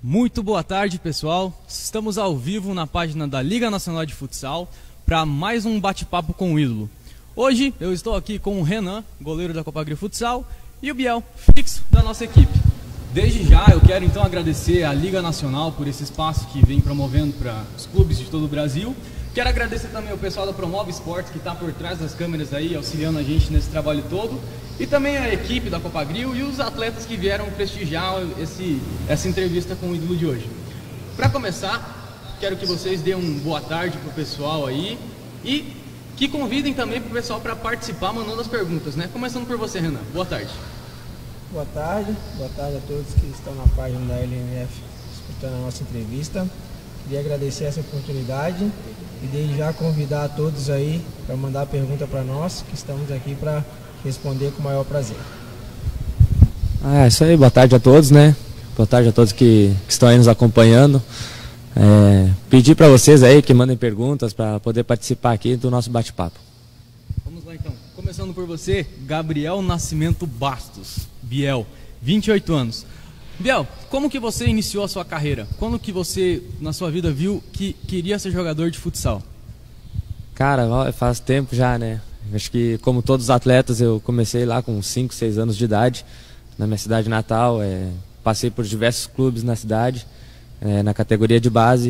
Muito boa tarde, pessoal. Estamos ao vivo na página da Liga Nacional de Futsal para mais um bate-papo com o ídolo. Hoje eu estou aqui com o Renan, goleiro da Copagrio Futsal, e o Biel, fixo da nossa equipe. Desde já eu quero então agradecer à Liga Nacional por esse espaço que vem promovendo para os clubes de todo o Brasil. Quero agradecer também ao pessoal da Promove Esportes que está por trás das câmeras aí, auxiliando a gente nesse trabalho todo. E também a equipe da Copagrio e os atletas que vieram prestigiar essa entrevista com o ídolo de hoje. Para começar, quero que vocês deem uma boa tarde para o pessoal aí e que convidem também para o pessoal para participar mandando as perguntas, né? Começando por você, Renan. Boa tarde. Boa tarde a todos que estão na página da LNF escutando a nossa entrevista. Queria agradecer essa oportunidade e desde já convidar a todos aí para mandar a pergunta para nós, que estamos aqui para responder com o maior prazer. É isso aí, boa tarde a todos, né? Boa tarde a todos que estão aí nos acompanhando. Pedir para vocês aí que mandem perguntas para poder participar aqui do nosso bate-papo. Vamos lá então, começando por você, Gabriel Nascimento Bastos, Biel, 28 anos. Biel, como que você iniciou a sua carreira? Quando que você, na sua vida, viu que queria ser jogador de futsal? Cara, faz tempo já, né? Acho que, como todos os atletas, eu comecei lá com 5, 6 anos de idade, na minha cidade natal. Passei por diversos clubes na cidade, na categoria de base.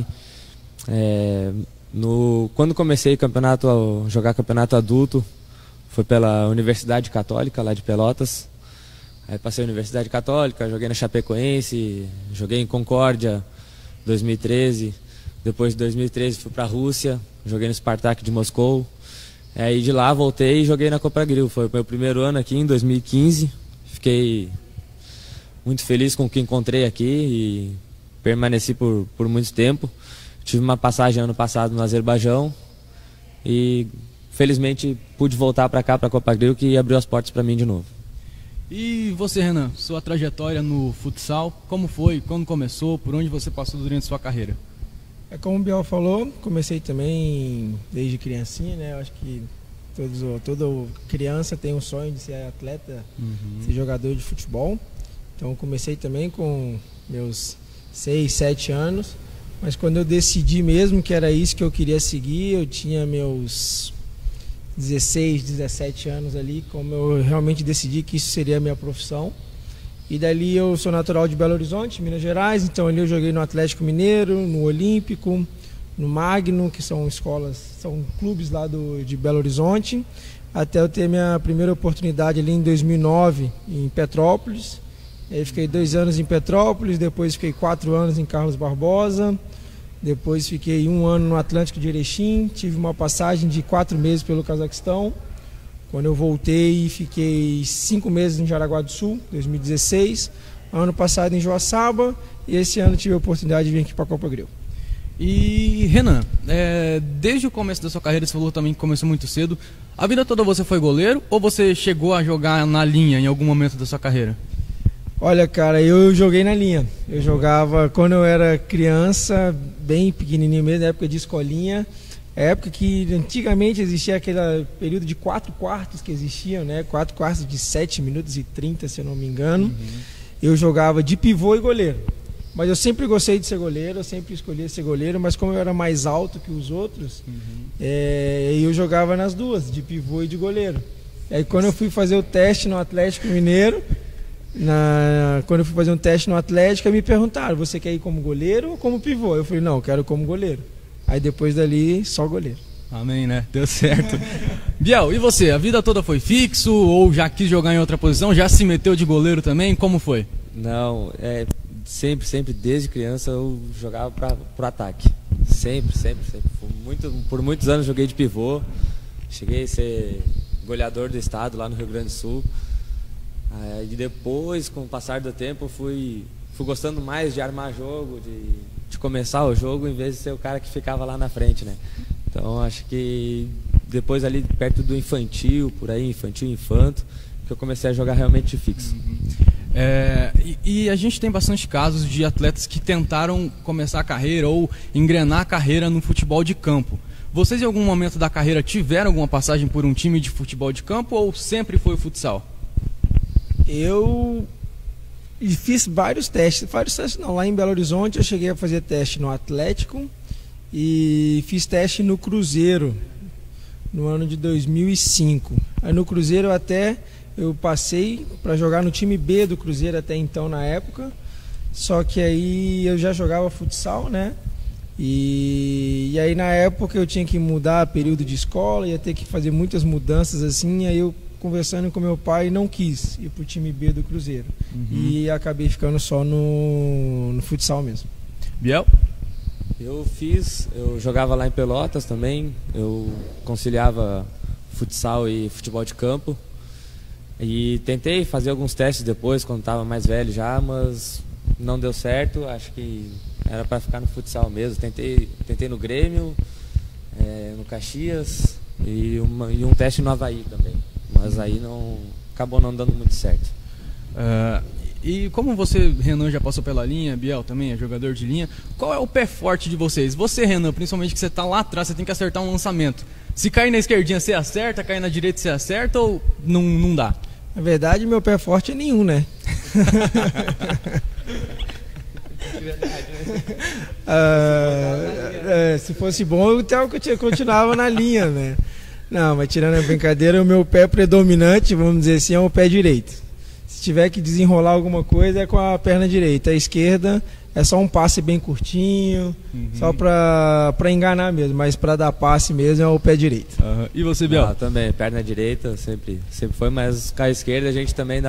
Quando comecei a jogar campeonato adulto, foi pela Universidade Católica, lá de Pelotas. Aí passei a Universidade Católica, joguei na Chapecoense, joguei em Concórdia, 2013. Depois de 2013 fui para a Rússia, joguei no Spartak de Moscou. E de lá voltei e joguei na Copagrio. Foi o meu primeiro ano aqui em 2015. Fiquei muito feliz com o que encontrei aqui e permaneci por muito tempo. Tive uma passagem ano passado no Azerbaijão e felizmente pude voltar para cá, para a Copagrio, que abriu as portas para mim de novo. E você, Renan, sua trajetória no futsal, como foi, quando começou, por onde você passou durante sua carreira? Como o Biel falou, comecei também desde criancinha, né? Eu acho que toda criança tem um sonho de ser atleta, ser jogador de futebol. Então comecei também com meus 6, 7 anos, mas quando eu decidi mesmo que era isso que eu queria seguir, eu tinha meus 16, 17 anos ali, como eu realmente decidi que isso seria a minha profissão. E dali eu sou natural de Belo Horizonte, Minas Gerais, então ali eu joguei no Atlético Mineiro, no Olímpico, no Magno, que são clubes lá de Belo Horizonte, até eu ter minha primeira oportunidade ali em 2009 em Petrópolis. Aí fiquei 2 anos em Petrópolis, depois fiquei 4 anos em Carlos Barbosa, depois fiquei 1 ano no Atlântico de Erechim, tive uma passagem de 4 meses pelo Cazaquistão. Quando eu voltei, fiquei 5 meses em Jaraguá do Sul, 2016. Ano passado em Joaçaba e esse ano tive a oportunidade de vir aqui para a Copagrio. E Renan, desde o começo da sua carreira, você falou também que começou muito cedo. A vida toda você foi goleiro ou você chegou a jogar na linha em algum momento da sua carreira? Olha, cara, eu joguei na linha. Eu jogava quando eu era criança, bem pequenininho mesmo, na época de escolinha. Época que antigamente existia aquele período de 4 quartos que existiam, né? 4 quartos de 7 minutos e 30, se eu não me engano. Eu jogava de pivô e goleiro. Mas eu sempre gostei de ser goleiro, eu sempre escolhi ser goleiro, mas como eu era mais alto que os outros, eu jogava nas duas, de pivô e de goleiro. Aí quando eu fui fazer o teste no Atlético Mineiro, quando eu fui fazer um teste no Atlético, me perguntaram, você quer ir como goleiro ou como pivô? Eu falei, não, eu quero como goleiro. Aí depois dali, só goleiro. Amém, né? Deu certo. Biel, e você? A vida toda foi fixo ou já quis jogar em outra posição? Já se meteu de goleiro também? Como foi? Não, sempre, desde criança eu jogava pro ataque. Sempre. Por muitos anos joguei de pivô. Cheguei a ser goleador do estado lá no Rio Grande do Sul. Aí depois, com o passar do tempo, fui gostando mais de armar jogo, de começar o jogo, em vez de ser o cara que ficava lá na frente, né? Então acho que depois ali perto do infantil, por aí, infanto, que eu comecei a jogar realmente de fixo. E a gente tem bastante casos de atletas que tentaram começar a carreira ou engrenar a carreira no futebol de campo. Vocês em algum momento da carreira tiveram alguma passagem por um time de futebol de campo ou sempre foi o futsal? Eu E fiz vários testes não, lá em Belo Horizonte eu cheguei a fazer teste no Atlético e fiz teste no Cruzeiro no ano de 2005. Aí no Cruzeiro eu passei para jogar no time B do Cruzeiro até então na época, só que aí eu já jogava futsal, né? E aí na época eu tinha que mudar período de escola, ia ter que fazer muitas mudanças assim, aí eu conversando com meu pai não quis ir pro time B do Cruzeiro. E acabei ficando só no futsal mesmo. Biel? Eu jogava lá em Pelotas também, eu conciliava futsal e futebol de campo. E tentei fazer alguns testes depois, quando estava mais velho já, mas não deu certo. Acho que era para ficar no futsal mesmo. Tentei no Grêmio, no Caxias e um teste no Avaí também. Mas aí acabou não dando muito certo. E como você, Renan, já passou pela linha, Biel também é jogador de linha, qual é o pé forte de vocês? Você, Renan, principalmente que você está lá atrás, você tem que acertar um lançamento. Se cair na esquerdinha, você acerta, cair na direita, você acerta ou não dá? Na verdade, meu pé forte é nenhum, né? Se fosse bom, eu continuava na linha, né? Não, mas tirando a brincadeira, o meu pé predominante, vamos dizer assim, é o pé direito. Se tiver que desenrolar alguma coisa, é com a perna direita. A esquerda é só um passe bem curtinho, só pra enganar mesmo, mas pra dar passe mesmo é o pé direito. E você, Biel? Também, perna direita sempre foi, mas com a esquerda a gente também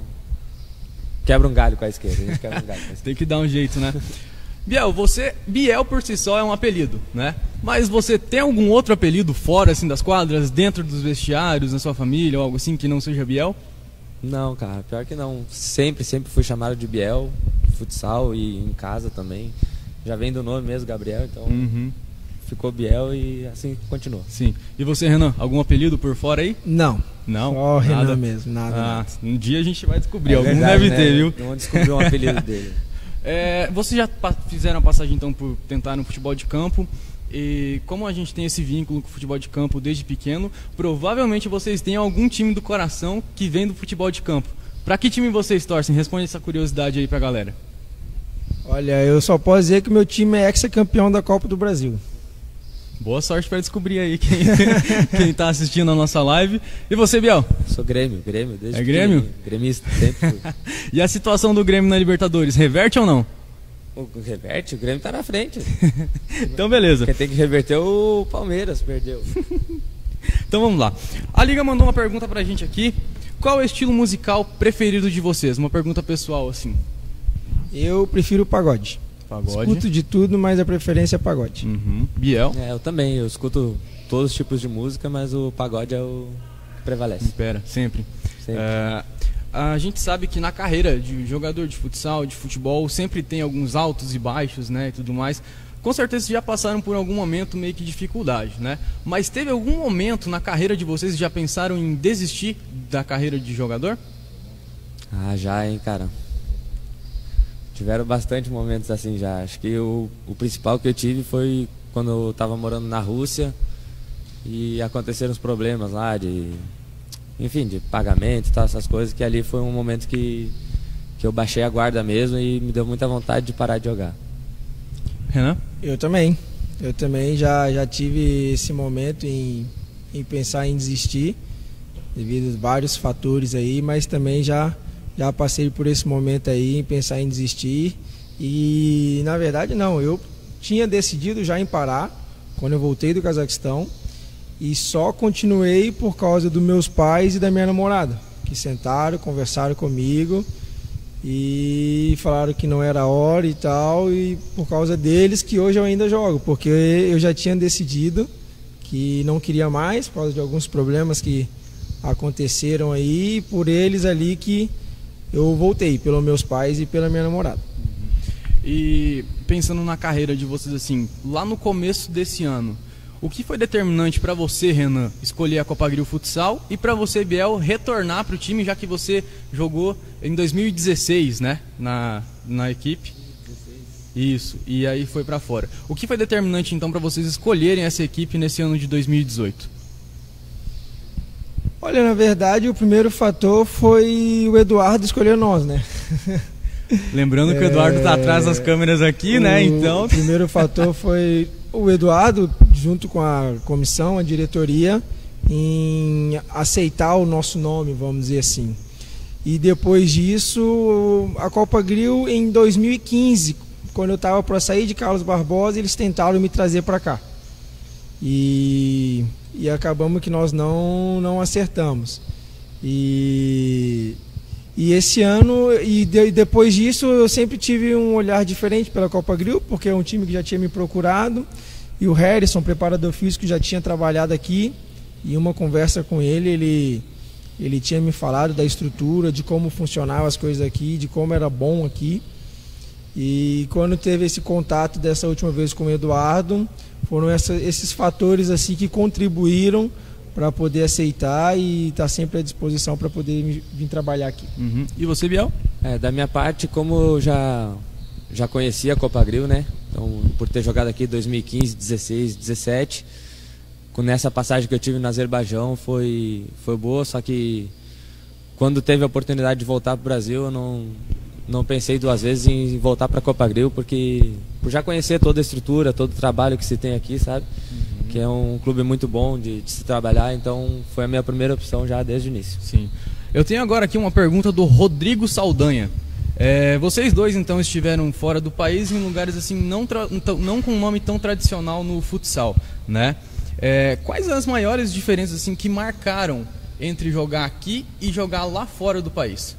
quebra um galho com a esquerda. A gente quebra um galho com a esquerda. Tem que dar um jeito, né? Biel, Biel por si só é um apelido, né? Mas você tem algum outro apelido fora assim das quadras, dentro dos vestiários, na sua família, ou algo assim que não seja Biel? Não, cara, pior que não. Sempre fui chamado de Biel, futsal e em casa também. Já vem do nome mesmo, Gabriel, então ficou Biel e assim continua. Sim. E você, Renan, algum apelido por fora aí? Não. Não? Só Renan mesmo, nada. Um dia a gente vai descobrir, algum verdade, deve né? ter, viu? Vamos descobrir um apelido dele. Vocês já fizeram a passagem então por tentar no futebol de campo e como a gente tem esse vínculo com o futebol de campo desde pequeno, provavelmente vocês têm algum time do coração que vem do futebol de campo. Pra que time vocês torcem? Responde essa curiosidade aí pra galera. Olha, eu só posso dizer que o meu time é ex-campeão da Copa do Brasil. Boa sorte para descobrir aí quem tá assistindo a nossa live. E você, Biel? Sou Grêmio desde Grêmio? Gremista, sempre fui. E a situação do Grêmio na Libertadores, reverte ou não? Reverte, o Grêmio tá na frente. Então beleza. Quem tem que reverter o Palmeiras, perdeu. Então vamos lá. A Liga mandou uma pergunta pra gente aqui. Qual é o estilo musical preferido de vocês? Uma pergunta pessoal assim. Eu prefiro pagode. Escuto de tudo, mas a preferência é pagode. Biel? Eu também, eu escuto todos os tipos de música, mas o pagode é o que prevalece. Impera, sempre. A gente sabe que na carreira de jogador de futsal, de futebol, sempre tem alguns altos e baixos, né, e tudo mais. Com certeza já passaram por algum momento meio que dificuldade, né? Mas teve algum momento na carreira de vocês que já pensaram em desistir da carreira de jogador? Já, hein, cara. Tiveram bastante momentos assim já. Acho que o principal que eu tive foi quando eu estava morando na Rússia e aconteceram os problemas lá de pagamento e tal, essas coisas, que ali foi um momento que eu baixei a guarda mesmo e me deu muita vontade de parar de jogar. Renan? Eu também já tive esse momento em pensar em desistir devido a vários fatores aí, mas também já passei por esse momento aí em pensar em desistir e na verdade não, eu tinha decidido já em parar quando eu voltei do Cazaquistão e só continuei por causa dos meus pais e da minha namorada, que sentaram, conversaram comigo e falaram que não era hora e tal, e por causa deles que hoje eu ainda jogo, porque eu já tinha decidido que não queria mais por causa de alguns problemas que aconteceram aí, por eles ali que eu voltei, pelos meus pais e pela minha namorada. E pensando na carreira de vocês assim, lá no começo desse ano, o que foi determinante para você, Renan, escolher a Copagril Futsal e para você, Biel, retornar para o time, já que você jogou em 2016, né, na equipe? 16. Isso, e aí foi para fora. O que foi determinante então para vocês escolherem essa equipe nesse ano de 2018? Olha, na verdade, o primeiro fator foi o Eduardo escolher nós, né? Lembrando que o Eduardo está atrás das câmeras aqui, né? Então... O primeiro fator foi o Eduardo, junto com a comissão, a diretoria, em aceitar o nosso nome, vamos dizer assim. E depois disso, a Copa Grill, em 2015, quando eu estava para sair de Carlos Barbosa, eles tentaram me trazer para cá. E acabamos que nós não acertamos. E esse ano, depois disso, eu sempre tive um olhar diferente pela Copa Grill, porque é um time que já tinha me procurado, e o Harrison, preparador físico, já tinha trabalhado aqui, e uma conversa com ele tinha me falado da estrutura, de como funcionavam as coisas aqui, de como era bom aqui. E quando teve esse contato dessa última vez com o Eduardo, foram esses fatores assim que contribuíram para poder aceitar e estar sempre à disposição para poder vir trabalhar aqui. Uhum. E você, Biel? Da minha parte, como eu já conhecia a Copa Grill, né? Então, por ter jogado aqui em 2015, 16, 17, nessa passagem que eu tive no Azerbaijão foi boa, só que quando teve a oportunidade de voltar para o Brasil, eu não pensei duas vezes em voltar para a Copa Grill, porque por já conhecer toda a estrutura, todo o trabalho que se tem aqui, sabe? Uhum. Que é um clube muito bom de se trabalhar, então foi a minha primeira opção já desde o início. Sim. Eu tenho agora aqui uma pergunta do Rodrigo Saldanha. Vocês dois então estiveram fora do país em lugares assim não com um nome tão tradicional no futsal, né? Quais as maiores diferenças assim que marcaram entre jogar aqui e jogar lá fora do país?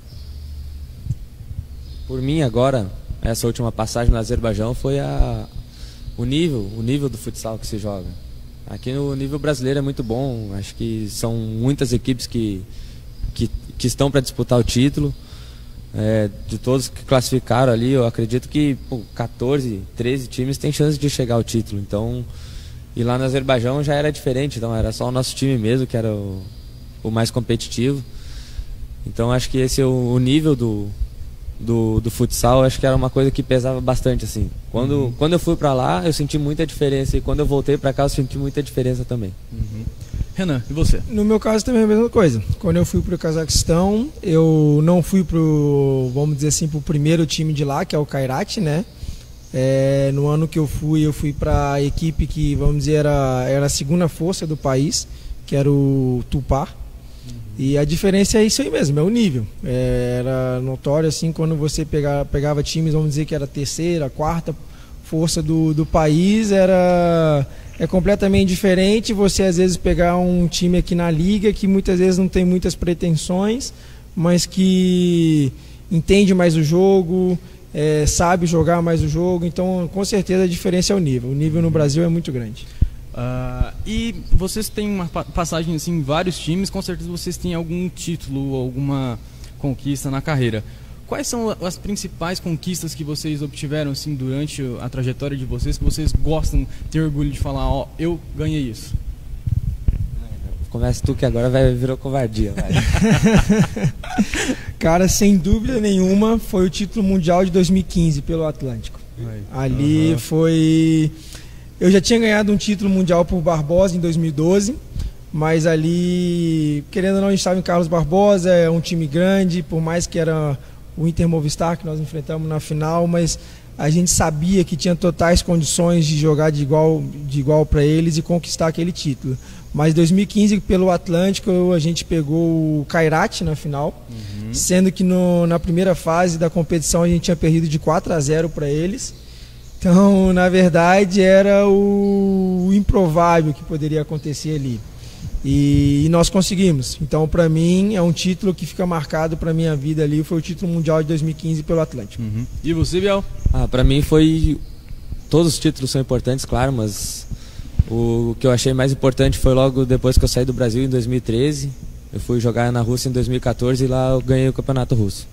Por mim agora, essa última passagem no Azerbaijão foi o nível do futsal que se joga. Aqui no nível brasileiro é muito bom, acho que são muitas equipes que estão para disputar o título. De todos que classificaram ali, eu acredito que 14, 13 times têm chance de chegar ao título. Então, e lá no Azerbaijão já era diferente, então era só o nosso time mesmo que era o mais competitivo. Então acho que esse é o nível do futsal, acho que era uma coisa que pesava bastante assim. Quando eu fui para lá, eu senti muita diferença, e quando eu voltei para cá, eu senti muita diferença também. Uhum. Renan, e você? No meu caso também é a mesma coisa. Quando eu fui para o Cazaquistão, eu não fui vamos dizer assim, pro primeiro time de lá, que é o Kairat, né? No ano que eu fui para a equipe que, vamos dizer, era a segunda força do país, que era o Tupar. E a diferença é isso aí mesmo, é o nível. Era notório assim, quando você pegava times, vamos dizer que era a terceira, a quarta força do país, é completamente diferente você às vezes pegar um time aqui na liga que muitas vezes não tem muitas pretensões, mas que entende mais o jogo, sabe jogar mais o jogo. Então com certeza a diferença é o nível no Brasil é muito grande. E vocês têm uma passagem assim, em vários times, com certeza vocês têm algum título, alguma conquista na carreira. Quais são as principais conquistas que vocês obtiveram assim, durante a trajetória de vocês, que vocês gostam, têm orgulho de falar, eu ganhei isso? Começa tu que agora virou covardia. Cara, sem dúvida nenhuma, foi o título mundial de 2015 pelo Atlântico. Ali foi... Eu já tinha ganhado um título mundial por Barbosa em 2012, mas ali, querendo ou não, a gente estava em Carlos Barbosa, é um time grande, por mais que era o Inter Movistar que nós enfrentamos na final, mas a gente sabia que tinha totais condições de jogar de igual para eles e conquistar aquele título. Mas em 2015, pelo Atlântico, a gente pegou o Kairat na final, sendo que na primeira fase da competição a gente tinha perdido de 4-0 para eles. Então, na verdade, era o improvável que poderia acontecer ali. E nós conseguimos. Então, para mim, é um título que fica marcado para minha vida ali. Foi o título mundial de 2015 pelo Atlântico. E você, Biel? Para mim foi... Todos os títulos são importantes, claro, mas o que eu achei mais importante foi logo depois que eu saí do Brasil, em 2013. Eu fui jogar na Rússia em 2014 e lá eu ganhei o campeonato russo.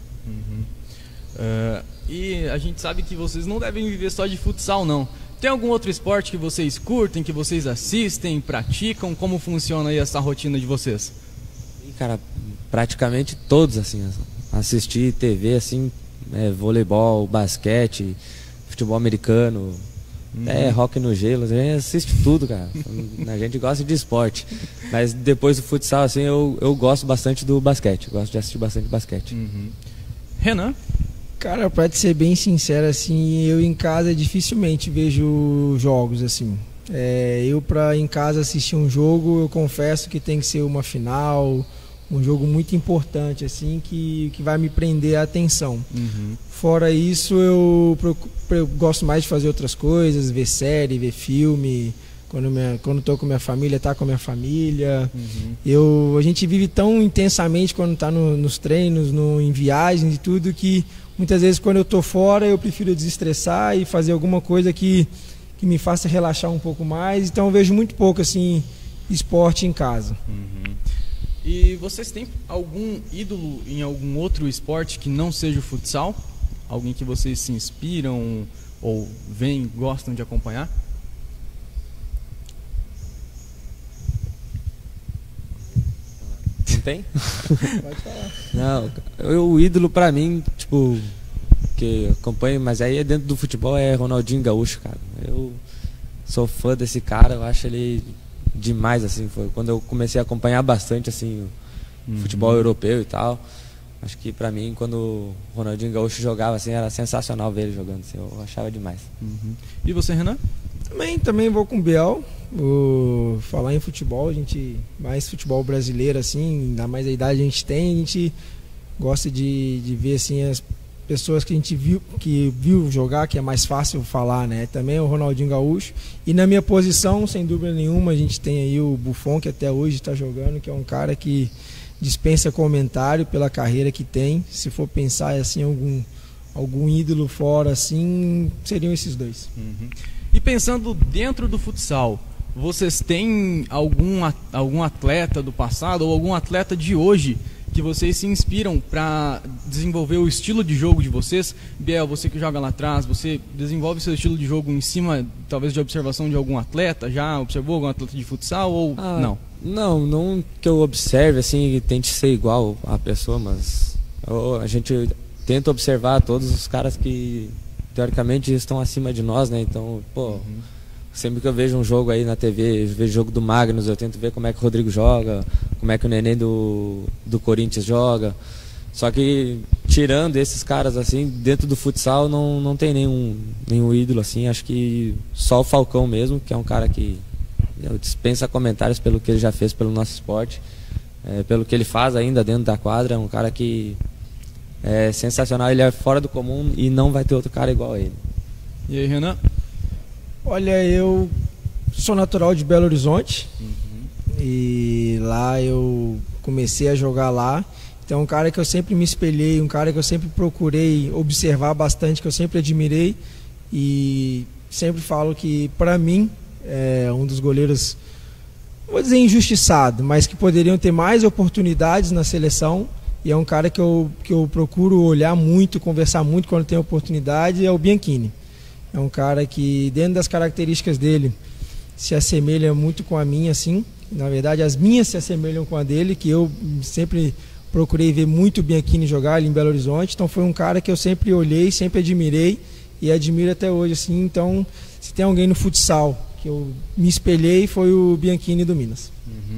E a gente sabe que vocês não devem viver só de futsal, não. Tem algum outro esporte que vocês curtem, que vocês assistem, praticam? Como funciona aí essa rotina de vocês? Cara, praticamente todos, assim. Assistir TV, assim, voleibol, basquete, futebol americano, hóquei no gelo, a gente assiste tudo, cara. A gente gosta de esporte. Mas depois do futsal, assim, eu gosto bastante do basquete. Gosto de assistir bastante basquete. Renan? Cara, pra te ser bem sincero, assim, eu em casa dificilmente vejo jogos, assim. Eu pra em casa assistir um jogo, eu confesso que tem que ser uma final, um jogo muito importante, assim, que vai me prender a atenção. Fora isso, eu gosto mais de fazer outras coisas, ver série, ver filme. Quando estou com minha família, tá com a minha família. A gente vive tão intensamente quando está nos treinos, em viagens e tudo, que muitas vezes quando eu estou fora eu prefiro desestressar e fazer alguma coisa que me faça relaxar um pouco mais. Então eu vejo muito pouco assim esporte em casa. E vocês têm algum ídolo em algum outro esporte que não seja o futsal? Alguém que vocês se inspiram ou veem, gostam de acompanhar? Não tem? Pode falar. Não, o ídolo pra mim, tipo, que acompanho, mas aí é dentro do futebol, é Ronaldinho Gaúcho, cara. Eu sou fã desse cara, eu acho ele demais, assim. Foi quando eu comecei a acompanhar bastante, assim, o futebol europeu e tal. Acho que pra mim, quando o Ronaldinho Gaúcho jogava, assim, era sensacional ver ele jogando, assim, eu achava demais. E você, Renan? Também vou com o Biel. Vou falar em futebol, a gente, mais futebol brasileiro, assim, ainda mais a idade a gente tem, a gente gosta de ver, assim, as pessoas que a gente viu jogar, que é mais fácil falar, né? Também o Ronaldinho Gaúcho. E na minha posição, sem dúvida nenhuma, a gente tem aí o Buffon, que até hoje está jogando, que é um cara que dispensa comentário pela carreira que tem. Se for pensar assim, algum ídolo fora, assim, seriam esses dois. E pensando dentro do futsal, vocês têm algum atleta do passado ou algum atleta de hoje que vocês se inspiram para desenvolver o estilo de jogo de vocês? Biel, você que joga lá atrás, você desenvolve seu estilo de jogo em cima, talvez, de observação de algum atleta? Já observou algum atleta de futsal ou não? Não que eu observe, assim, e tente ser igual a pessoa, mas a gente tenta observar todos os caras que, teoricamente, estão acima de nós, né? Então, sempre que eu vejo um jogo aí na TV, eu vejo o jogo do Magnus, eu tento ver como é que o Rodrigo joga, como é que o Neném do Corinthians joga. Só que, tirando esses caras, assim, dentro do futsal não tem nenhum ídolo, assim. Acho que só o Falcão mesmo, que é um cara que dispensa comentários pelo que ele já fez pelo nosso esporte, pelo que ele faz ainda dentro da quadra. É um cara que é sensacional, ele é fora do comum e não vai ter outro cara igual a ele. E aí, Renan? Olha, eu sou natural de Belo Horizonte e lá eu comecei a jogar lá. Então é um cara que eu sempre me espelhei, um cara que eu sempre procurei observar bastante, que eu sempre admirei e sempre falo que, para mim, é um dos goleiros, não vou dizer injustiçado, mas que poderiam ter mais oportunidades na seleção. E é um cara que eu procuro olhar muito, conversar muito quando tem oportunidade, é o Bianchini. É um cara que, dentro das características dele, se assemelha muito com a minha, assim. Na verdade, as minhas se assemelham com a dele, que eu sempre procurei ver muito o Bianchini jogar ali em Belo Horizonte. Então foi um cara que eu sempre olhei, sempre admirei e admiro até hoje, assim. Então, se tem alguém no futsal que eu me espelhei, foi o Bianchini do Minas.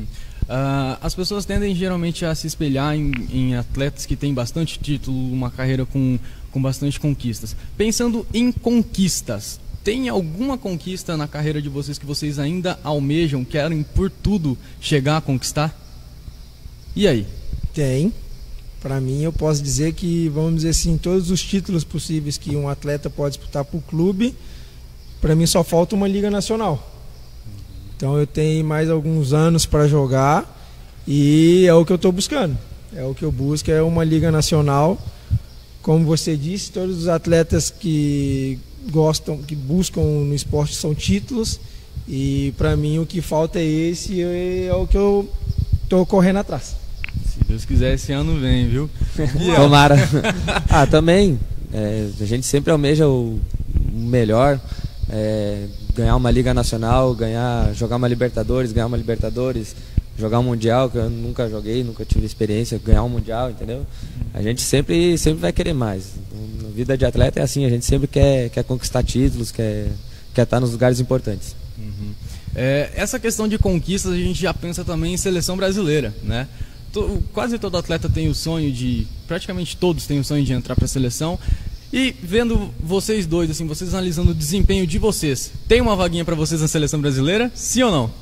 As pessoas tendem geralmente a se espelhar em atletas que têm bastante título, uma carreira com bastante conquistas. Pensando em conquistas, tem alguma conquista na carreira de vocês que vocês ainda almejam, querem por tudo chegar a conquistar? E aí? Tem. Para mim, eu posso dizer que, vamos dizer assim, todos os títulos possíveis que um atleta pode disputar para o clube, para mim só falta uma Liga Nacional. Então eu tenho mais alguns anos para jogar e é o que eu estou buscando. É o que eu busco, é uma Liga Nacional. Como você disse, todos os atletas que gostam, que buscam no esporte são títulos. E para mim o que falta é esse, é o que eu estou correndo atrás. Se Deus quiser, esse ano vem, viu? Tomara. Também. A gente sempre almeja o melhor. Ganhar uma Liga Nacional, jogar uma Libertadores, jogar um Mundial, que eu nunca joguei, nunca tive experiência, ganhar um Mundial, entendeu? A gente sempre vai querer mais. Na vida de atleta é assim, a gente sempre quer conquistar títulos, quer estar nos lugares importantes. Essa questão de conquistas, a gente já pensa também em seleção brasileira, né? Quase todo atleta tem o sonho praticamente todos têm o sonho de entrar para a seleção. E vendo vocês dois, assim, vocês analisando o desempenho de vocês, tem uma vaguinha para vocês na seleção brasileira? Sim ou não?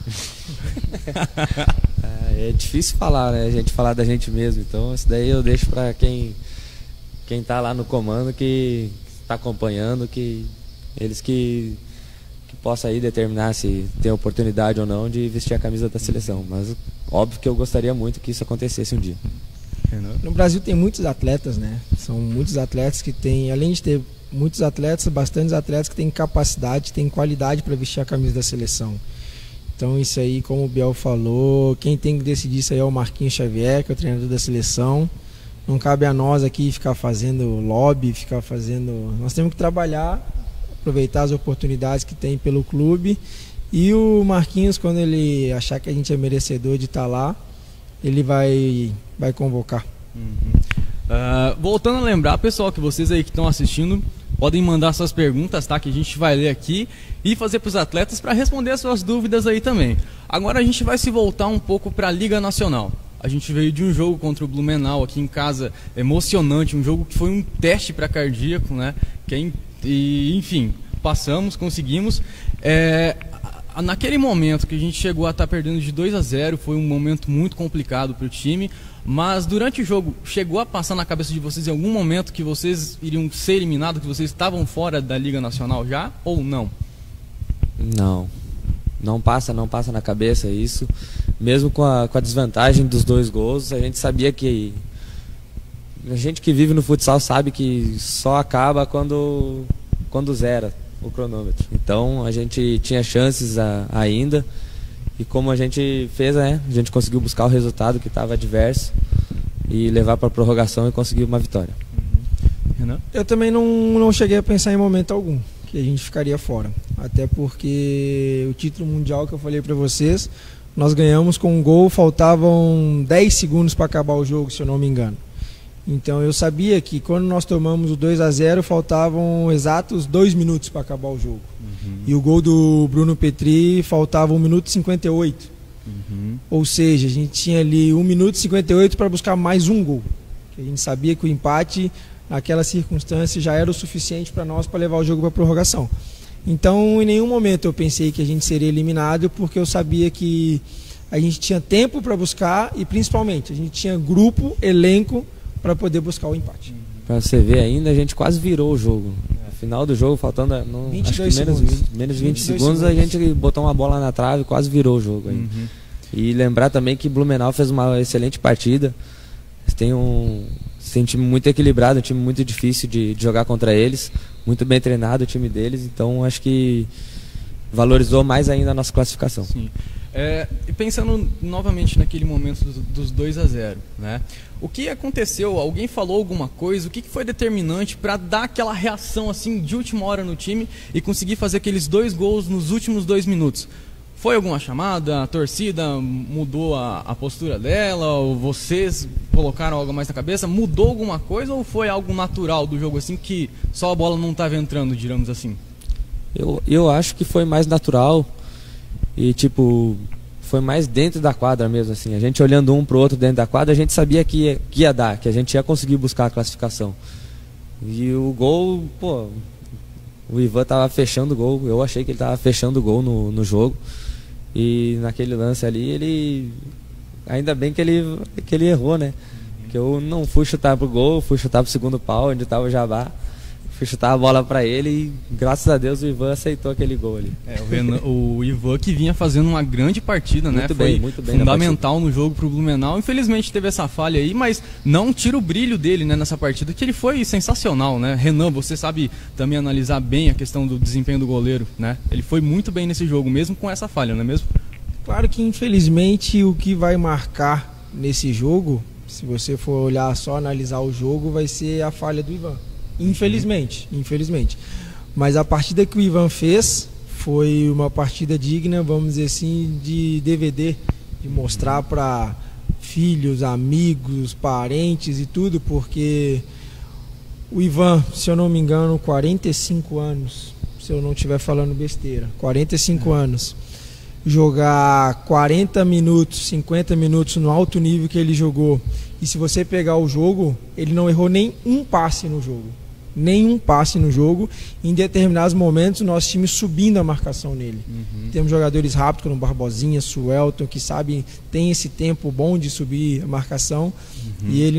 É difícil falar, né? A gente falar da gente mesmo. Então isso daí eu deixo para quem tá lá no comando, que está acompanhando, que eles que possa aí determinar se tem oportunidade ou não de vestir a camisa da seleção. Mas óbvio que eu gostaria muito que isso acontecesse um dia. No Brasil tem muitos atletas, né? São muitos atletas que têm, além de ter muitos atletas, bastantes atletas que têm capacidade, têm qualidade para vestir a camisa da seleção. Então isso aí, como o Biel falou, quem tem que decidir isso aí é o Marquinhos Xavier, que é o treinador da seleção. Não cabe a nós aqui ficar fazendo lobby, ficar fazendo... Nós temos que trabalhar, aproveitar as oportunidades que tem pelo clube. E o Marquinhos, quando ele achar que a gente é merecedor de estar lá, ele vai convocar. Voltando a lembrar, pessoal, que vocês aí que estão assistindo podem mandar suas perguntas, tá? Que a gente vai ler aqui e fazer para os atletas para responder as suas dúvidas aí também. Agora a gente vai se voltar um pouco para a Liga Nacional. A gente veio de um jogo contra o Blumenau aqui em casa, emocionante, um jogo que foi um teste para cardíaco, né? E, enfim, passamos, conseguimos. Naquele momento que a gente chegou a estar perdendo de 2-0, foi um momento muito complicado para o time, mas durante o jogo chegou a passar na cabeça de vocês em algum momento que vocês iriam ser eliminados, que vocês estavam fora da Liga Nacional já, ou não? Não passa na cabeça isso. Mesmo com a desvantagem dos 2 gols, a gente sabia que... A gente que vive no futsal sabe que só acaba quando zera o cronômetro. Então a gente tinha chances ainda, e como a gente fez, né, a gente conseguiu buscar o resultado que estava adverso e levar para a prorrogação e conseguir uma vitória. Renan? Eu também não cheguei a pensar em momento algum que a gente ficaria fora, até porque o título mundial que eu falei para vocês, nós ganhamos com um gol, faltavam 10 segundos para acabar o jogo, se eu não me engano. Então eu sabia que quando nós tomamos o 2-0, faltavam exatos 2 minutos para acabar o jogo. E o gol do Bruno Petri faltava 1 minuto e 58. Ou seja, a gente tinha ali 1 minuto e 58 para buscar mais um gol. A gente sabia que o empate, naquela circunstância, já era o suficiente para nós para levar o jogo para a prorrogação. Então em nenhum momento eu pensei que a gente seria eliminado, porque eu sabia que a gente tinha tempo para buscar e principalmente a gente tinha grupo, elenco, para poder buscar o empate. Para você ver ainda, a gente quase virou o jogo. No final do jogo, faltando menos de 20 segundos, a gente botou uma bola na trave e quase virou o jogo. E lembrar também que Blumenau fez uma excelente partida. Tem um time muito equilibrado, um time muito difícil de jogar contra eles, muito bem treinado o time deles, então acho que valorizou mais ainda a nossa classificação. Sim. E pensando novamente naquele momento dos 2-0, né? O que aconteceu? Alguém falou alguma coisa? O que foi determinante para dar aquela reação assim de última hora no time e conseguir fazer aqueles 2 gols nos últimos 2 minutos? Foi alguma chamada? A torcida mudou a postura dela? Ou vocês colocaram algo mais na cabeça? Mudou alguma coisa ou foi algo natural do jogo assim que só a bola não estava entrando, digamos assim? Eu acho que foi mais natural. E tipo, foi mais dentro da quadra mesmo, assim. A gente olhando um pro outro dentro da quadra, a gente sabia que ia dar, que a gente ia conseguir buscar a classificação. E o gol, pô, o Ivan tava fechando o gol, eu achei que ele tava fechando o gol no jogo. E naquele lance ali, ele... Ainda bem que ele errou, né? Que eu não fui chutar pro gol, fui chutar pro segundo pau, onde tava o Jabá. Fui chutar a bola para ele e graças a Deus o Ivan aceitou aquele gol ali. O Ivan que vinha fazendo uma grande partida, né? Foi muito bem fundamental no jogo pro Blumenau. Infelizmente teve essa falha aí, mas não tira o brilho dele, né, nessa partida, que ele foi sensacional, né? Renan, você sabe também analisar bem a questão do desempenho do goleiro, né? Ele foi muito bem nesse jogo, mesmo com essa falha, não é mesmo? Claro que infelizmente o que vai marcar nesse jogo, se você for olhar só, analisar o jogo, vai ser a falha do Ivan. Infelizmente. Mas a partida que o Ivan fez foi uma partida digna, vamos dizer assim, de DVD, de mostrar para filhos, amigos, parentes e tudo, porque o Ivan, se eu não me engano, 45 anos, se eu não estiver falando besteira, 45 anos, jogar 40 minutos, 50 minutos no alto nível que ele jogou, e se você pegar o jogo, ele não errou nem um passe no jogo. nenhum passe no jogo. Em determinados momentos, o nosso time subindo a marcação nele. Temos jogadores rápidos como Barbosinha, Suelton, que tem esse tempo bom de subir a marcação, e ele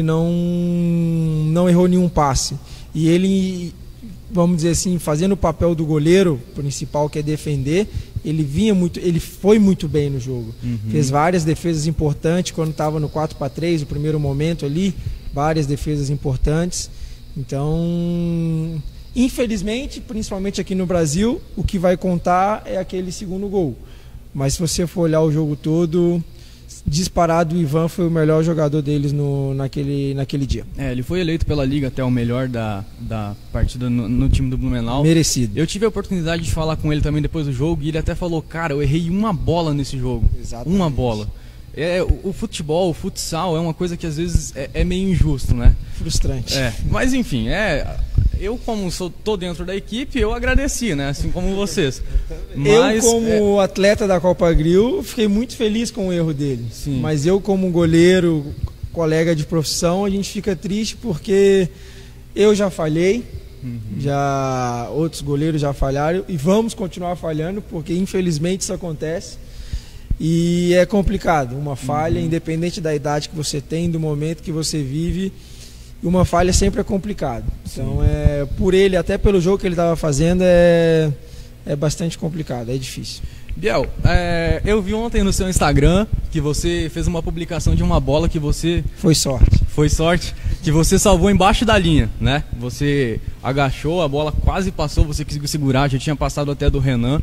não errou nenhum passe. E ele, vamos dizer assim, fazendo o papel do goleiro principal, que é defender, ele foi muito bem no jogo. Fez várias defesas importantes quando estava no 4-3, o primeiro momento ali, várias defesas importantes. Então, infelizmente, principalmente aqui no Brasil, o que vai contar é aquele segundo gol. Mas se você for olhar o jogo todo, disparado, o Ivan foi o melhor jogador deles naquele dia. Ele foi eleito pela Liga até o melhor da partida no time do Blumenau. Merecido. Eu tive a oportunidade de falar com ele também depois do jogo, e ele até falou, cara, eu errei uma bola nesse jogo. Exatamente. Uma bola. O futebol, o futsal é uma coisa que às vezes é meio injusto, né? Frustrante. Mas enfim, eu como tô dentro da equipe, eu agradeci, né? Assim como vocês. Mas, eu como atleta da Copa Grill, fiquei muito feliz com o erro dele. Sim. Mas eu como goleiro, colega de profissão, a gente fica triste porque eu já falhei, já outros goleiros já falharam e vamos continuar falhando porque infelizmente isso acontece. E é complicado, uma falha, independente da idade que você tem, do momento que você vive, uma falha sempre é complicado. Então, por ele, até pelo jogo que ele estava fazendo, é bastante complicado, é difícil. Biel, eu vi ontem no seu Instagram que você fez uma publicação de uma bola que você... Foi sorte. Foi sorte, que você salvou embaixo da linha, né? Você agachou, a bola quase passou, você conseguiu segurar, já tinha passado até do Renan.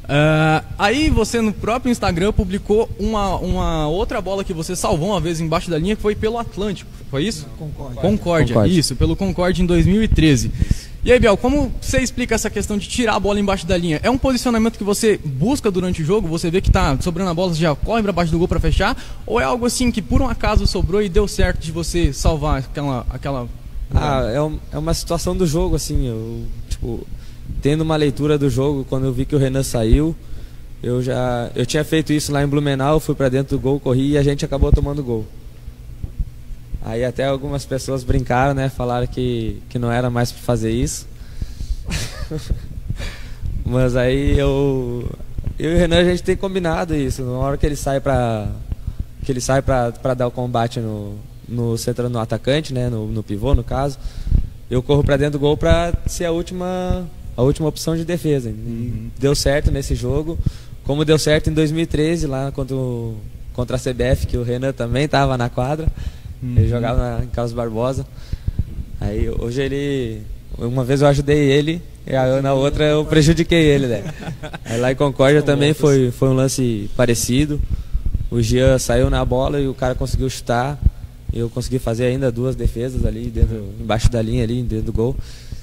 Aí você no próprio Instagram publicou uma outra bola que você salvou uma vez embaixo da linha, que foi pelo Atlântico, foi isso? Concórdia. Isso, pelo Concórdia em 2013. E aí, Biel, como você explica essa questão de tirar a bola embaixo da linha? É um posicionamento que você busca durante o jogo? Você vê que tá sobrando a bola, você já corre para baixo do gol para fechar? Ou é algo assim que por um acaso sobrou e deu certo de você salvar aquela... É uma situação do jogo, assim, tendo uma leitura do jogo, quando eu vi que o Renan saiu, eu tinha feito isso lá em Blumenau, fui para dentro do gol, corri e a gente acabou tomando gol. Aí até algumas pessoas brincaram, né, falaram que não era mais para fazer isso. Mas aí eu e o Renan, a gente tem combinado isso, na hora que ele sai para dar o combate no atacante, né, no pivô no caso, eu corro para dentro do gol para ser a última opção de defesa. E deu certo nesse jogo, como deu certo em 2013 lá contra a CBF, que o Renan também estava na quadra. Ele jogava em Carlos Barbosa. Aí hoje uma vez eu ajudei ele e na outra eu prejudiquei ele, né? Aí lá em Concórdia também foi um lance parecido. O Jean saiu na bola e o cara conseguiu chutar. Eu consegui fazer ainda 2 defesas ali embaixo da linha ali dentro do gol.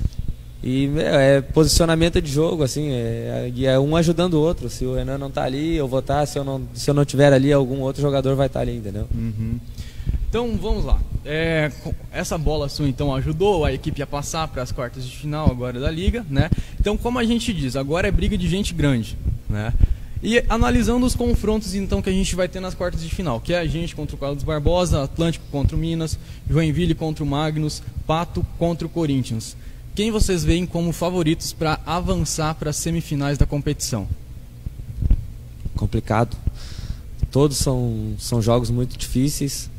E é posicionamento de jogo, assim, é um ajudando o outro. Se o Renan não tá ali, eu vou estar. Se eu não tiver ali, algum outro jogador vai estar ali, entendeu? Então vamos lá. Essa bola sua então ajudou a equipe a passar para as quartas de final agora da Liga, né? Então, como a gente diz, agora é briga de gente grande, né? E analisando os confrontos então que a gente vai ter nas quartas de final, que é a gente contra o Carlos Barbosa, Atlântico contra o Minas, Joinville contra o Magnus, Pato contra o Corinthians. Quem vocês veem como favoritos para avançar para as semifinais da competição? Complicado. Todos são jogos muito difíceis.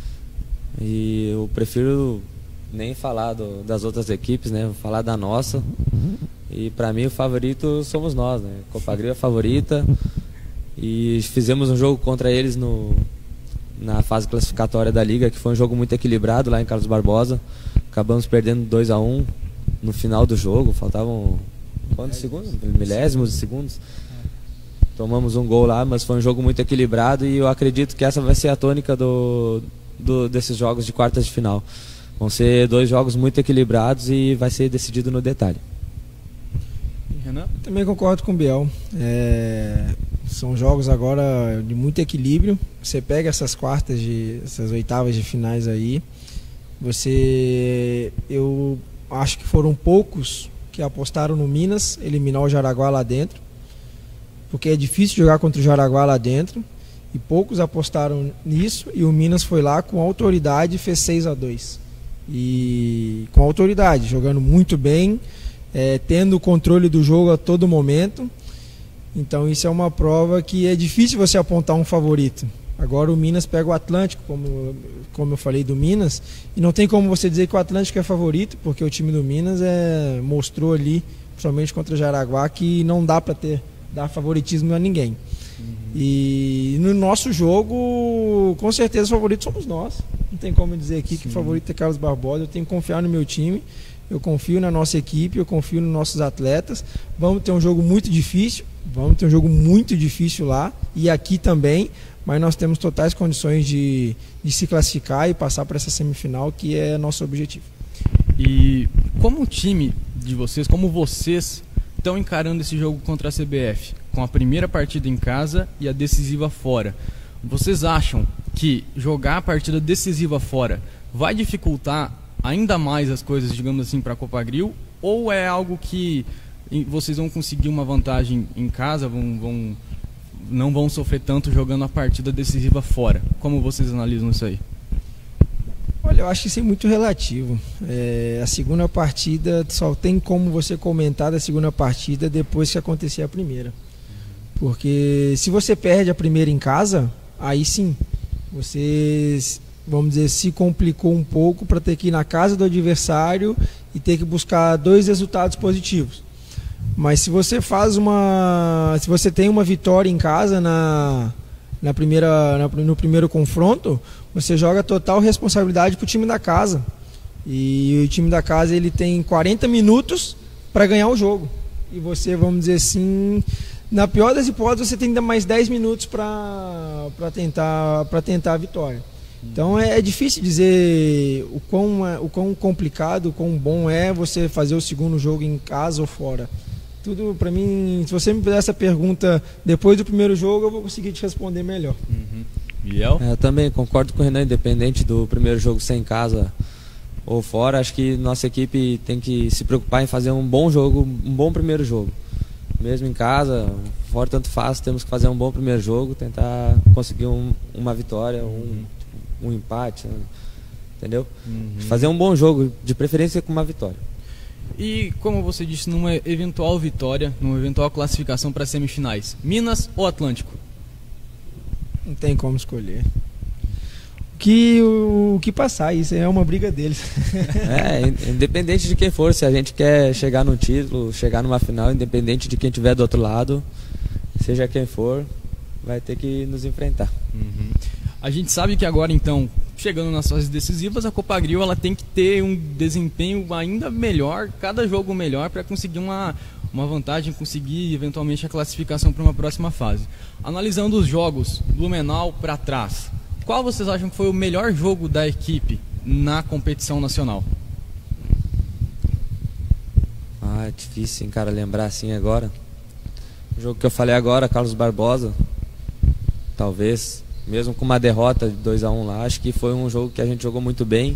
E eu prefiro nem falar das outras equipes, né? Vou falar da nossa. E para mim o favorito somos nós, né? Copa Grill é a favorita. E fizemos um jogo contra eles na fase classificatória da Liga, que foi um jogo muito equilibrado lá em Carlos Barbosa. Acabamos perdendo 2-1 no final do jogo. Faltavam quantos segundos? Milésimos de segundos. Tomamos um gol lá, mas foi um jogo muito equilibrado e eu acredito que essa vai ser a tônica desses jogos de quartas de final. Vão ser 2 jogos muito equilibrados e vai ser decidido no detalhe. Renan? Também concordo com o Biel. São jogos agora de muito equilíbrio. Você pega essas oitavas de finais aí, eu acho que foram poucos que apostaram no Minas eliminar o Jaraguá lá dentro, porque é difícil jogar contra o Jaraguá lá dentro. E poucos apostaram nisso, e o Minas foi lá com autoridade e fez 6-2. e com autoridade, jogando muito bem, tendo o controle do jogo a todo momento. Então isso é uma prova que é difícil você apontar um favorito. Agora o Minas pega o Atlântico, como eu falei do Minas, e não tem como você dizer que o Atlântico é favorito, porque o time do Minas mostrou ali, principalmente contra o Jaraguá, que não dá para dar favoritismo a ninguém. E no nosso jogo, com certeza, os favoritos somos nós. Não tem como dizer aqui que o favorito é Carlos Barbosa. Eu tenho que confiar no meu time, eu confio na nossa equipe, eu confio nos nossos atletas. Vamos ter um jogo muito difícil, lá e aqui também, mas nós temos totais condições de se classificar e passar para essa semifinal, que é nosso objetivo. E como o time de vocês, como vocês estão encarando esse jogo contra a CBF, com a primeira partida em casa e a decisiva fora? Vocês acham que jogar a partida decisiva fora vai dificultar ainda mais as coisas, digamos assim, para a Copagril? Ou é algo que vocês vão conseguir uma vantagem em casa, não vão sofrer tanto jogando a partida decisiva fora? Como vocês analisam isso aí? Olha, eu acho que isso é muito relativo. A segunda partida, só tem como você comentar da segunda partida depois que acontecer a primeira. Porque se você perde a primeira em casa, aí sim, você, vamos dizer, se complicou um pouco para ter que ir na casa do adversário e ter que buscar 2 resultados positivos. Mas se você se você tem uma vitória em casa no primeiro confronto, você joga total responsabilidade para o time da casa. E o time da casa, ele tem 40 minutos para ganhar o jogo. E você, vamos dizer assim, na pior das hipóteses, você tem ainda mais 10 minutos para tentar a vitória. Então é difícil dizer o quão complicado, o quão bom é você fazer o segundo jogo em casa ou fora. Tudo, para mim, se você me fizer essa pergunta depois do primeiro jogo, eu vou conseguir te responder melhor. Biel? Eu também concordo com o Renan, independente do primeiro jogo ser em casa ou fora. Acho que nossa equipe tem que se preocupar em fazer um bom jogo, um bom primeiro jogo. Mesmo em casa, fora tanto faz, temos que fazer um bom primeiro jogo, tentar conseguir uma vitória, um empate, entendeu? Fazer um bom jogo, de preferência com uma vitória. E como você disse, numa eventual vitória, numa eventual classificação para semifinais, Minas ou Atlântico? Não tem como escolher. O que passar, isso é uma briga deles. Independente de quem for, se a gente quer chegar no título, chegar numa final, independente de quem estiver do outro lado, seja quem for, vai ter que nos enfrentar. A gente sabe que agora, então, chegando nas fases decisivas, a Copagril ela tem que ter um desempenho ainda melhor, cada jogo melhor, para conseguir uma vantagem, conseguir eventualmente a classificação para uma próxima fase. Analisando os jogos, Blumenau para trás, qual vocês acham que foi o melhor jogo da equipe na competição nacional? É difícil, cara, lembrar assim agora. O jogo que eu falei agora, Carlos Barbosa, talvez. Mesmo com uma derrota de 2-1 lá, acho que foi um jogo que a gente jogou muito bem.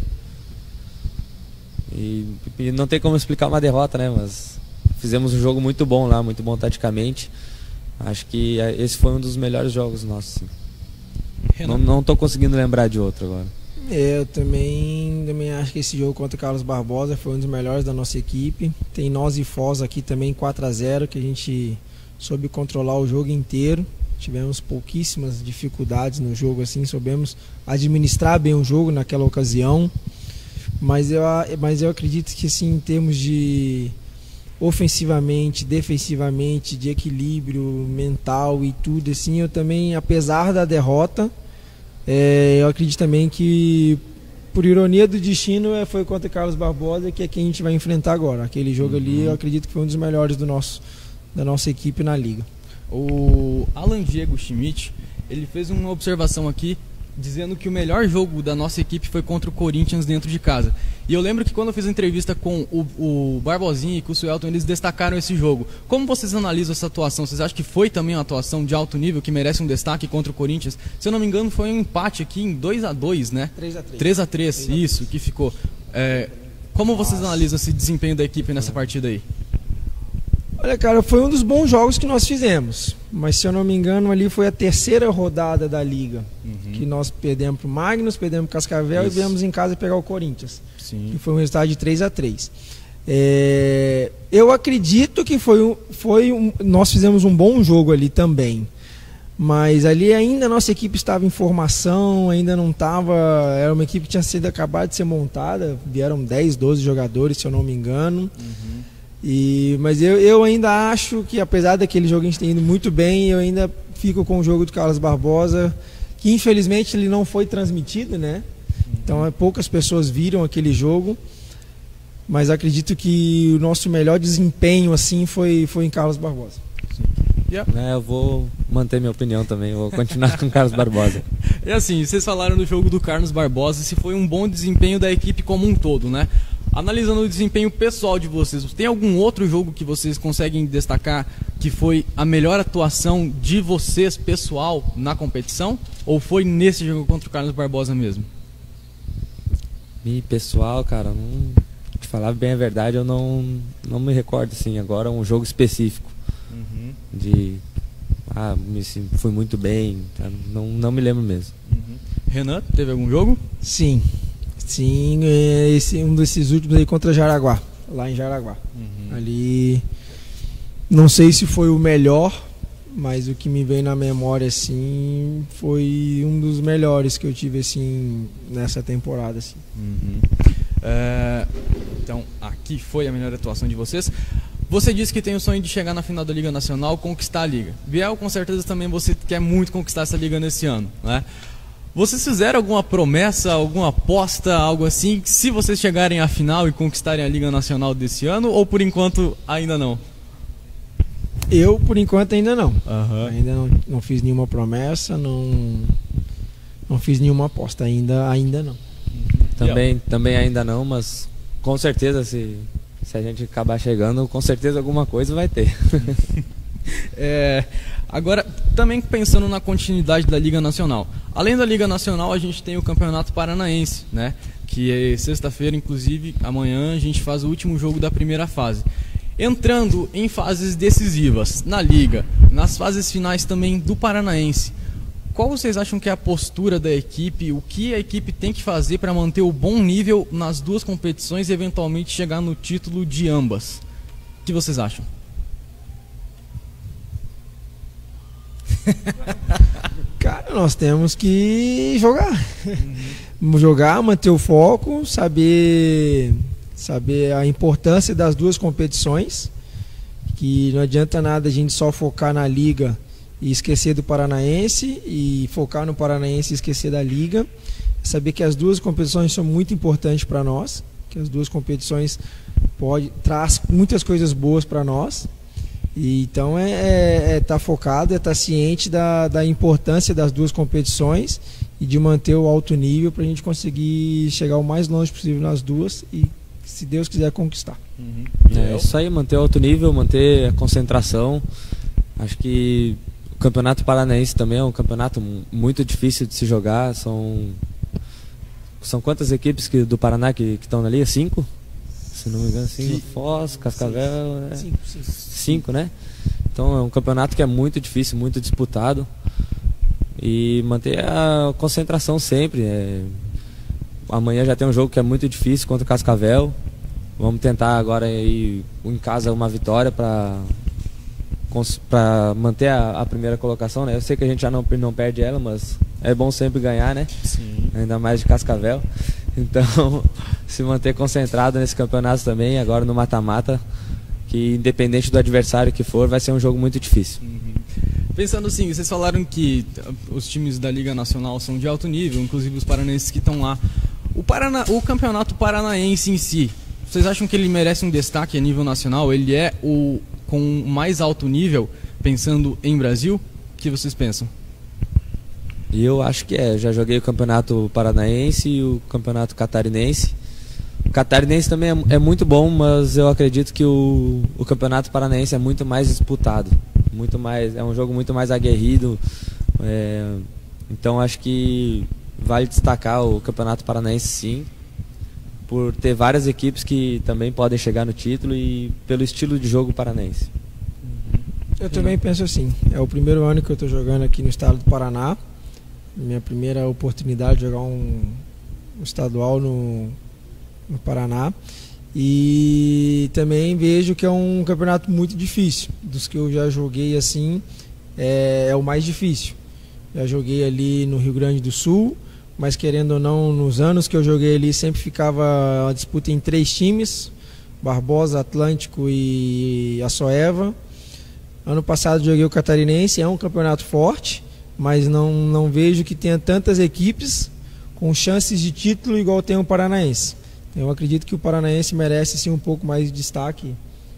E não tem como explicar uma derrota, né? Mas fizemos um jogo muito bom lá, muito bom taticamente. Acho que esse foi um dos melhores jogos nossos. Não estou conseguindo lembrar de outro agora. Eu também acho que esse jogo contra o Carlos Barbosa foi um dos melhores da nossa equipe. Tem nós e Foz aqui também 4-0, que a gente soube controlar o jogo inteiro. Tivemos pouquíssimas dificuldades no jogo, assim, soubemos administrar bem o jogo naquela ocasião, mas eu acredito que, assim, em termos de ofensivamente, defensivamente, de equilíbrio mental e tudo, assim, eu também, apesar da derrota, eu acredito também que, por ironia do destino, foi contra Carlos Barbosa, que é quem a gente vai enfrentar agora. Aquele jogo ali, eu acredito que foi um dos melhores da nossa equipe na liga. O Alan Diego Schmidt, ele fez uma observação aqui dizendo que o melhor jogo da nossa equipe foi contra o Corinthians dentro de casa. E eu lembro que quando eu fiz a entrevista com o Barbosinha e com o Suelton, eles destacaram esse jogo. Como vocês analisam essa atuação? Vocês acham que foi também uma atuação de alto nível, que merece um destaque contra o Corinthians? Se eu não me engano, foi um empate aqui em 2-2, né? 3-3, isso, que ficou. Como vocês analisam esse desempenho da equipe nessa partida aí? Olha, cara, foi um dos bons jogos que nós fizemos. Mas, se eu não me engano, ali foi a terceira rodada da Liga. Que nós perdemos pro Magnus, perdemos pro Cascavel e viemos em casa pegar o Corinthians. Sim. Que foi um resultado de 3-3. Eu acredito que nós fizemos um bom jogo ali também. Mas ali ainda a nossa equipe estava em formação, ainda não estava... Era uma equipe que tinha sido acabada de ser montada. Vieram 10, 12 jogadores, se eu não me engano. Mas eu ainda acho que, apesar daquele jogo a gente ter ido muito bem, eu ainda fico com o jogo do Carlos Barbosa, que infelizmente ele não foi transmitido, né? Então poucas pessoas viram aquele jogo, mas acredito que o nosso melhor desempenho assim foi em Carlos Barbosa. Eu vou manter minha opinião também, vou continuar com o Carlos Barbosa. E assim, vocês falaram do jogo do Carlos Barbosa, se foi um bom desempenho da equipe como um todo, né? Analisando o desempenho pessoal de vocês, tem algum outro jogo que vocês conseguem destacar que foi a melhor atuação de vocês, pessoal, na competição? Ou foi nesse jogo contra o Carlos Barbosa mesmo? Pessoal, cara, te falar bem a verdade, eu não me recordo assim, agora um jogo específico. Fui muito bem, tá? Não me lembro mesmo. Renan, teve algum jogo? Sim, um desses últimos aí contra Jaraguá, lá em Jaraguá. Ali, não sei se foi o melhor, mas o que me vem na memória assim foi um dos melhores que eu tive assim nessa temporada assim. Então aqui foi a melhor atuação de vocês. Você disse que tem o sonho de chegar na final da Liga Nacional, conquistar a Liga. Biel, com certeza também você quer muito conquistar essa Liga nesse ano, né? Vocês fizeram alguma promessa, alguma aposta, algo assim, se vocês chegarem à final e conquistarem a Liga Nacional desse ano, ou por enquanto ainda não? Eu, por enquanto, ainda não. Ainda não fiz nenhuma promessa, não fiz nenhuma aposta, ainda não. Também ainda não, mas com certeza se a gente acabar chegando, com certeza alguma coisa vai ter. Agora, também pensando na continuidade da Liga Nacional. Além da Liga Nacional, a gente tem o Campeonato Paranaense, né? Que é sexta-feira, inclusive, amanhã a gente faz o último jogo da primeira fase. Entrando em fases decisivas na Liga, nas fases finais também do Paranaense, qual vocês acham que é a postura da equipe? O que a equipe tem que fazer para manter o bom nível nas duas competições e eventualmente chegar no título de ambas? O que vocês acham? Cara, nós temos que jogar, manter o foco, saber a importância das duas competições, que não adianta nada a gente só focar na Liga e esquecer do Paranaense, e focar no Paranaense e esquecer da Liga. Saber que as duas competições são muito importantes para nós, que as duas competições traz muitas coisas boas para nós. E então tá focado, estar ciente da importância das duas competições e de manter o alto nível para a gente conseguir chegar o mais longe possível nas duas e, se Deus quiser, conquistar. É isso aí, manter o alto nível, manter a concentração. Acho que o Campeonato Paranaense também é um campeonato muito difícil de se jogar. São quantas equipes do Paraná que estão ali? 5? Se não me engano, 5. Foz, Cascavel... 5, né? Então é um campeonato que é muito difícil, muito disputado. E manter a concentração sempre. Amanhã já tem um jogo que é muito difícil contra o Cascavel. Vamos tentar agora ir em casa uma vitória para manter a primeira colocação, né? Eu sei que a gente já não perde ela, mas é bom sempre ganhar, né? Sim. Ainda mais de Cascavel. Então, se manter concentrado nesse campeonato também, agora no mata-mata, que independente do adversário que for, vai ser um jogo muito difícil. Pensando assim, vocês falaram que os times da Liga Nacional são de alto nível, inclusive os paranaenses que estão lá. O campeonato paranaense em si, vocês acham que ele merece um destaque a nível nacional? Ele é o com mais alto nível, pensando em Brasil? O que vocês pensam? E eu acho que já joguei o Campeonato Paranaense e o Campeonato Catarinense. O Catarinense também é muito bom, mas eu acredito que o Campeonato Paranaense é muito mais disputado, é um jogo muito mais aguerrido. Então acho que vale destacar o Campeonato Paranaense, sim, por ter várias equipes que também podem chegar no título e pelo estilo de jogo paranaense. Eu também penso assim. É o primeiro ano que eu estou jogando aqui no estado do Paraná. Minha primeira oportunidade de jogar um estadual no Paraná. E também vejo que é um campeonato muito difícil. Dos que eu já joguei assim, é o mais difícil. Já joguei ali no Rio Grande do Sul, mas querendo ou não, nos anos que eu joguei ali sempre ficava a disputa em 3 times: Barbosa, Atlântico e Açoeva. Ano passado joguei o Catarinense, é um campeonato forte, mas não vejo que tenha tantas equipes com chances de título igual tem o Paranaense. Eu acredito que o Paranaense merece sim um pouco mais de destaque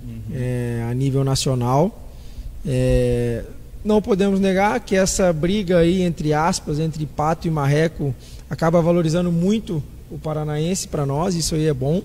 a nível nacional. Não podemos negar que essa briga aí, entre aspas, entre Pato e Marreco, acaba valorizando muito o Paranaense para nós, isso aí é bom.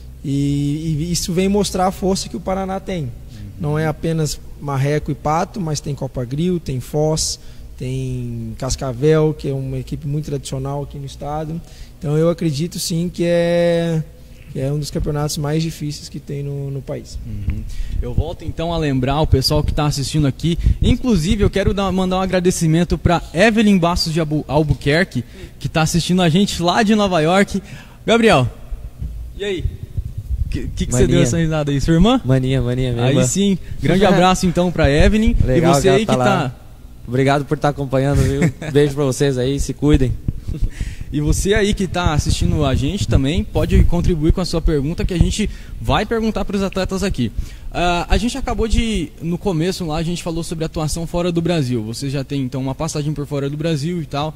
E isso vem mostrar a força que o Paraná tem. Não é apenas Marreco e Pato, mas tem Copagril, tem Foz, tem Cascavel, que é uma equipe muito tradicional aqui no estado. Então eu acredito sim que é um dos campeonatos mais difíceis que tem no país. Eu volto então a lembrar o pessoal que está assistindo aqui. Inclusive eu quero mandar um agradecimento para Evelyn Bastos de Albuquerque, que está assistindo a gente lá de Nova York. Gabriel, e aí? Que você deu essa risada aí? Sua irmã? Maninha, minha aí irmã. Sim, grande abraço então pra Evelyn. Legal, e você aí que tá... Obrigado por estar acompanhando, viu? Beijo pra vocês aí, se cuidem. E você aí que está assistindo a gente também pode contribuir com a sua pergunta, que a gente vai perguntar para os atletas aqui. A gente acabou no começo lá, a gente falou sobre atuação fora do Brasil. Você já tem então uma passagem por fora do Brasil e tal.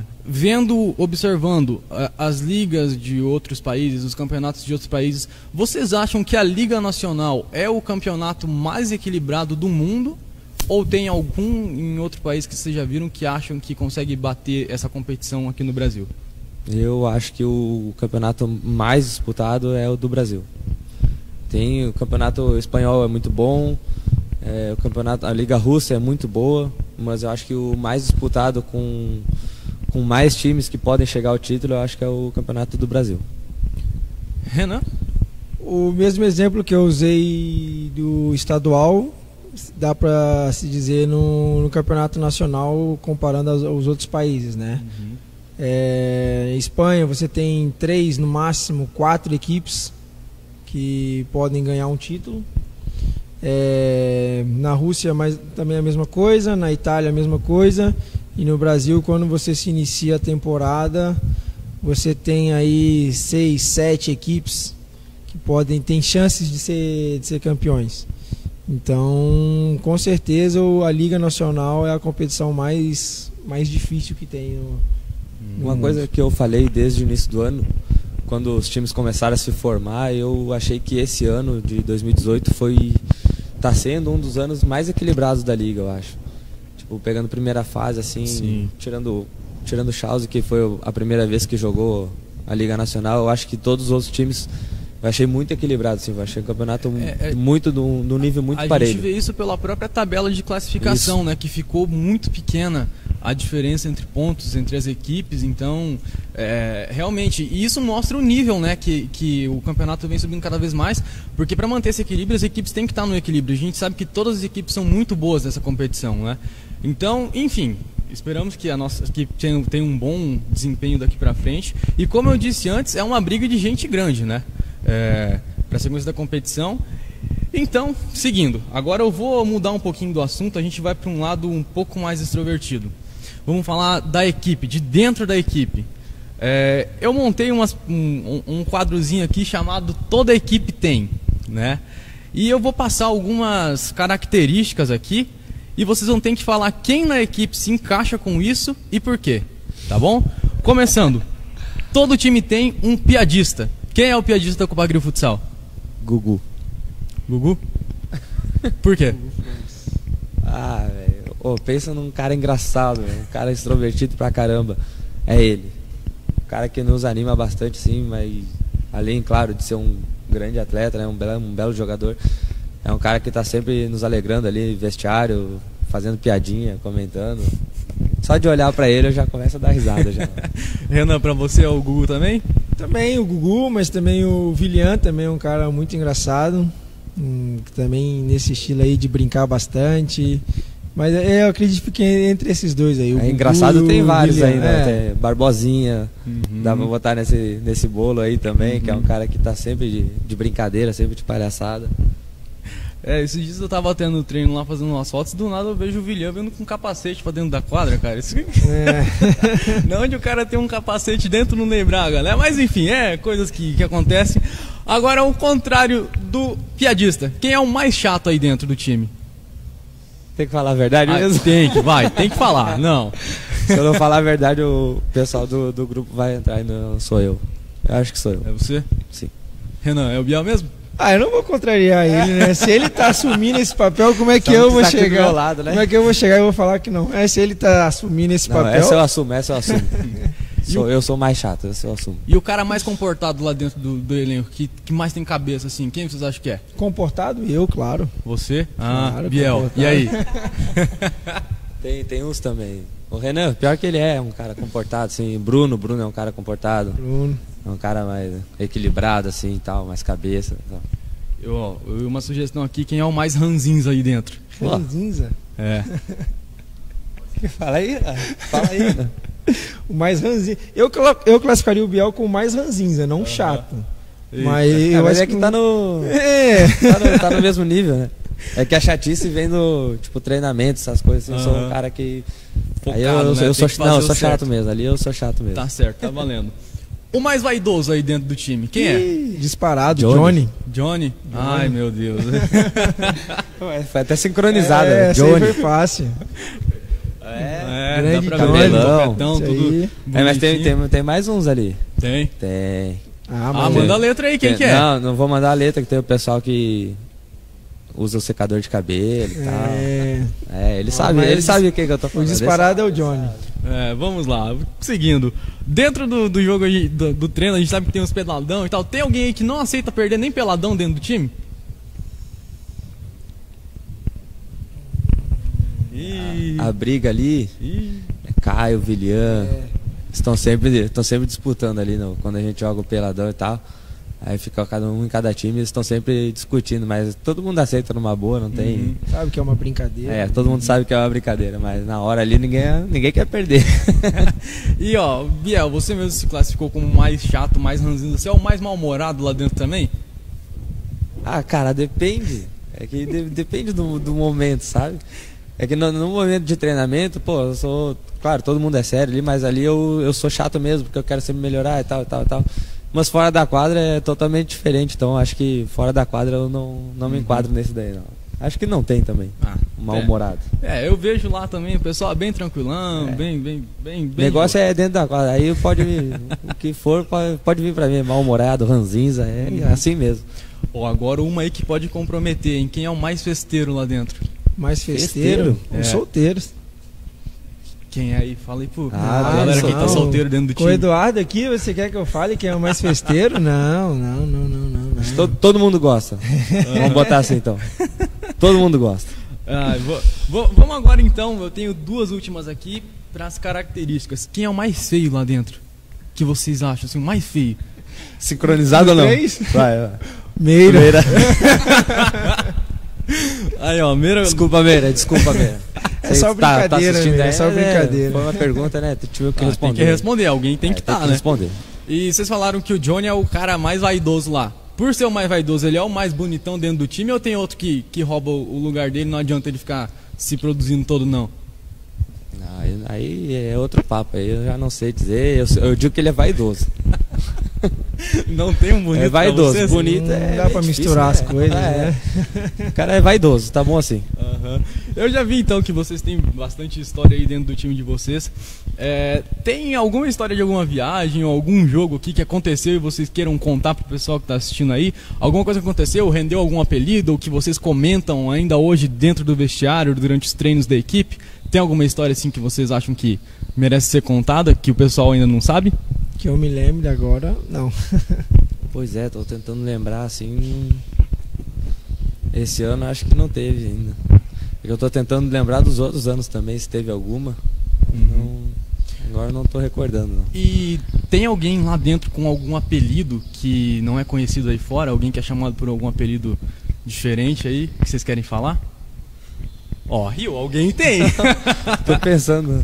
Observando as ligas de outros países, os campeonatos de outros países, vocês acham que a Liga Nacional é o campeonato mais equilibrado do mundo? Ou tem algum em outro país que vocês já viram que acham que consegue bater essa competição aqui no Brasil? Eu acho que o campeonato mais disputado é o do Brasil. Tem o campeonato espanhol é muito bom, a Liga Russa é muito boa, mas eu acho que o mais disputado com mais times que podem chegar ao título, eu acho que é o campeonato do Brasil. Renan? O mesmo exemplo que eu usei do estadual, dá para se dizer no campeonato nacional, comparando aos outros países, né? Em Espanha você tem 3, no máximo 4 equipes que podem ganhar um título. Na Rússia também a mesma coisa, na Itália a mesma coisa, e no Brasil, quando você se inicia a temporada, você tem aí 6, 7 equipes que tem chances de ser campeões. Então, com certeza, a Liga Nacional é a competição mais difícil que tem Uma coisa que eu falei desde o início do ano, quando os times começaram a se formar, eu achei que esse ano de 2018 tá sendo um dos anos mais equilibrados da Liga, eu acho. Tipo, pegando primeira fase, assim, tirando o Chelsea, que foi a primeira vez que jogou a Liga Nacional, eu acho que todos os outros times eu achei muito equilibrado, assim, eu achei o campeonato muito no nível muito parelho. A gente vê isso pela própria tabela de classificação, né, que ficou muito pequena a diferença entre pontos, entre as equipes. Então, realmente, e isso mostra o nível, né, que o campeonato vem subindo cada vez mais, porque para manter esse equilíbrio, as equipes têm que estar no equilíbrio. A gente sabe que todas as equipes são muito boas nessa competição, né? Então, enfim, esperamos que a nossa equipe tenha um bom desempenho daqui para frente. E como eu disse antes, é uma briga de gente grande, né? Para a sequência da competição. Então, seguindo, agora eu vou mudar um pouquinho do assunto, a gente vai para um lado um pouco mais extrovertido. Vamos falar da equipe, de dentro da equipe. Eu montei um quadrozinho aqui chamado Toda Equipe Tem, né? E eu vou passar algumas características aqui e vocês vão ter que falar quem na equipe se encaixa com isso e por quê, tá bom? Começando, todo time tem um piadista. Quem é o piadista da Copagril Futsal? Gugu. Gugu? Por quê? Velho. Pensa num cara engraçado, véio. Um cara extrovertido pra caramba. É ele. Um cara que nos anima bastante, sim, mas além, claro, de ser um grande atleta, né, um belo jogador, é um cara que tá sempre nos alegrando ali, vestiário, fazendo piadinha, comentando. Só de olhar pra ele eu já começo a dar risada já. Renan, pra você é o Gugu também? Também o Gugu, mas também o Vilian, também é um cara muito engraçado. também nesse estilo aí de brincar bastante. Mas eu acredito que entre esses dois aí. É engraçado, tem vários William, ainda. Tem Barbosinha, Uhum. dá pra botar nesse bolo aí também, que é um cara que tá sempre de brincadeira, sempre de palhaçada. Esses dias eu tava tendo treino lá fazendo umas fotos, do nada eu vejo o William vindo com um capacete pra dentro da quadra, cara. Isso... Não, onde o cara tem um capacete dentro não lembrava, né? Mas enfim, coisas que acontecem. Agora, ao contrário do piadista, quem é o mais chato aí dentro do time? Tem que falar a verdade mesmo? Tem que falar, não. Se eu não falar a verdade, o pessoal do grupo vai entrar e não sou eu. Eu acho que sou eu. É você? Sim. Renan, é o Biel mesmo? Eu não vou contrariar ele, né? Se ele tá assumindo esse papel, como é que eu vou chegar? Do meu lado, né? Como é que eu vou chegar e vou falar que não? Se ele tá assumindo esse papel... Essa eu assumo. Eu sou mais chato, essa eu assumo. E o cara mais comportado lá dentro do elenco, que mais tem cabeça, assim, quem vocês acham que é? Comportado? Eu, claro. Você? Claro, Biel. comportado. E aí? Tem uns também. O Renan, pior que ele é um cara comportado, assim. Bruno é um cara comportado. Bruno. É um cara mais equilibrado, assim, e tal, mais cabeça e tal. Uma sugestão aqui, quem é o mais ranzinza aí dentro? Ranzinza? É. Fala aí. O mais ranzinza. Eu classificaria o Biel como mais ranzinza, não chato. Mas eu acho que tá no... tá no mesmo nível, né? É que a chatice vem do, tipo, treinamento, essas coisas assim. Eu sou um cara que... Focado, aí eu né? eu sou chato mesmo. Ali eu sou chato mesmo. Tá certo, tá valendo. O mais vaidoso aí dentro do time, quem é? Disparado, Johnny. Johnny? Ai, meu Deus. Foi até sincronizado. Johnny. Foi fácil. Dá pra Johnny. ver, topetão, tudo. Mas tem mais uns ali. Tem? Tem. Manda a letra aí, quem que é? Não vou mandar a letra, que tem o pessoal que usa o secador de cabelo e tal. Ele sabe o que eu tô falando. O disparado é o Johnny. Vamos lá, seguindo. Dentro do jogo aí, do treino, a gente sabe que tem uns peladão e tal. Tem alguém aí que não aceita perder nem peladão dentro do time? A briga ali é Caio, William. Estão sempre disputando ali quando a gente joga o peladão e tal. Aí fica cada um em cada time, eles estão sempre discutindo, mas todo mundo aceita numa boa, não tem... Sabe que é uma brincadeira. Todo mundo sabe que é uma brincadeira, mas na hora ali ninguém quer perder. E Biel, você mesmo se classificou como mais chato, mais ranzinho. Você é o mais mal-humorado lá dentro também? Cara, depende. É que depende do momento, sabe? É que no momento de treinamento, eu sou... Claro, todo mundo é sério ali, mas ali eu sou chato mesmo, porque eu quero sempre melhorar e tal. Mas fora da quadra é totalmente diferente, então acho que fora da quadra eu não me enquadro nesse daí, não. Acho que não tem também, mal-humorado. Eu vejo lá também o pessoal bem tranquilão, bem... O negócio é dentro da quadra, aí pode vir, o que for pode vir pra mim, mal-humorado, ranzinza, assim mesmo. Agora uma aí que pode comprometer, hein? Quem é o mais festeiro lá dentro? Mais festeiro? Os solteiros. Quem é aí? Fala aí pro galera que tá solteiro dentro do time. O Eduardo aqui, você quer que eu fale quem é o mais festeiro? Não. Todo mundo gosta. Vamos botar assim então. Todo mundo gosta. Vamos agora então, eu tenho duas últimas aqui para as características. Quem é o mais feio lá dentro? Que vocês acham assim, o mais feio? Sincronizado ou não? Vai. Meira. Aí, Meira. Desculpa, Meira. É só brincadeira, é só brincadeira. Foi uma pergunta, né? Tu tive que responder. Tem que responder, alguém tem que estar, né? Responder. E vocês falaram que o Johnny é o cara mais vaidoso lá. Por ser o mais vaidoso, ele é o mais bonitão dentro do time ou tem outro que rouba o lugar dele, não adianta ele ficar se produzindo todo, não? Aí é outro papo, aí eu já não sei dizer, eu digo que ele é vaidoso. Não tem um bonito. É vaidoso, pra vocês? Bonito não dá pra misturar as coisas, né? O cara é vaidoso, tá bom assim. Eu já vi então que vocês têm bastante história aí dentro do time de vocês. Tem alguma história de alguma viagem ou algum jogo aqui que aconteceu e vocês queiram contar pro pessoal que tá assistindo aí? Alguma coisa que aconteceu, rendeu algum apelido ou que vocês comentam ainda hoje dentro do vestiário, durante os treinos da equipe? Tem alguma história assim que vocês acham que merece ser contada, que o pessoal ainda não sabe? Que eu me lembre agora, não. Pois é, tô tentando lembrar assim. Esse ano acho que não teve ainda. Eu tô tentando lembrar dos outros anos também, se teve alguma. Agora não tô recordando, não. E tem alguém lá dentro com algum apelido que não é conhecido aí fora? Alguém que é chamado por algum apelido diferente aí que vocês querem falar? Ó, Rio, alguém tem. Tô pensando.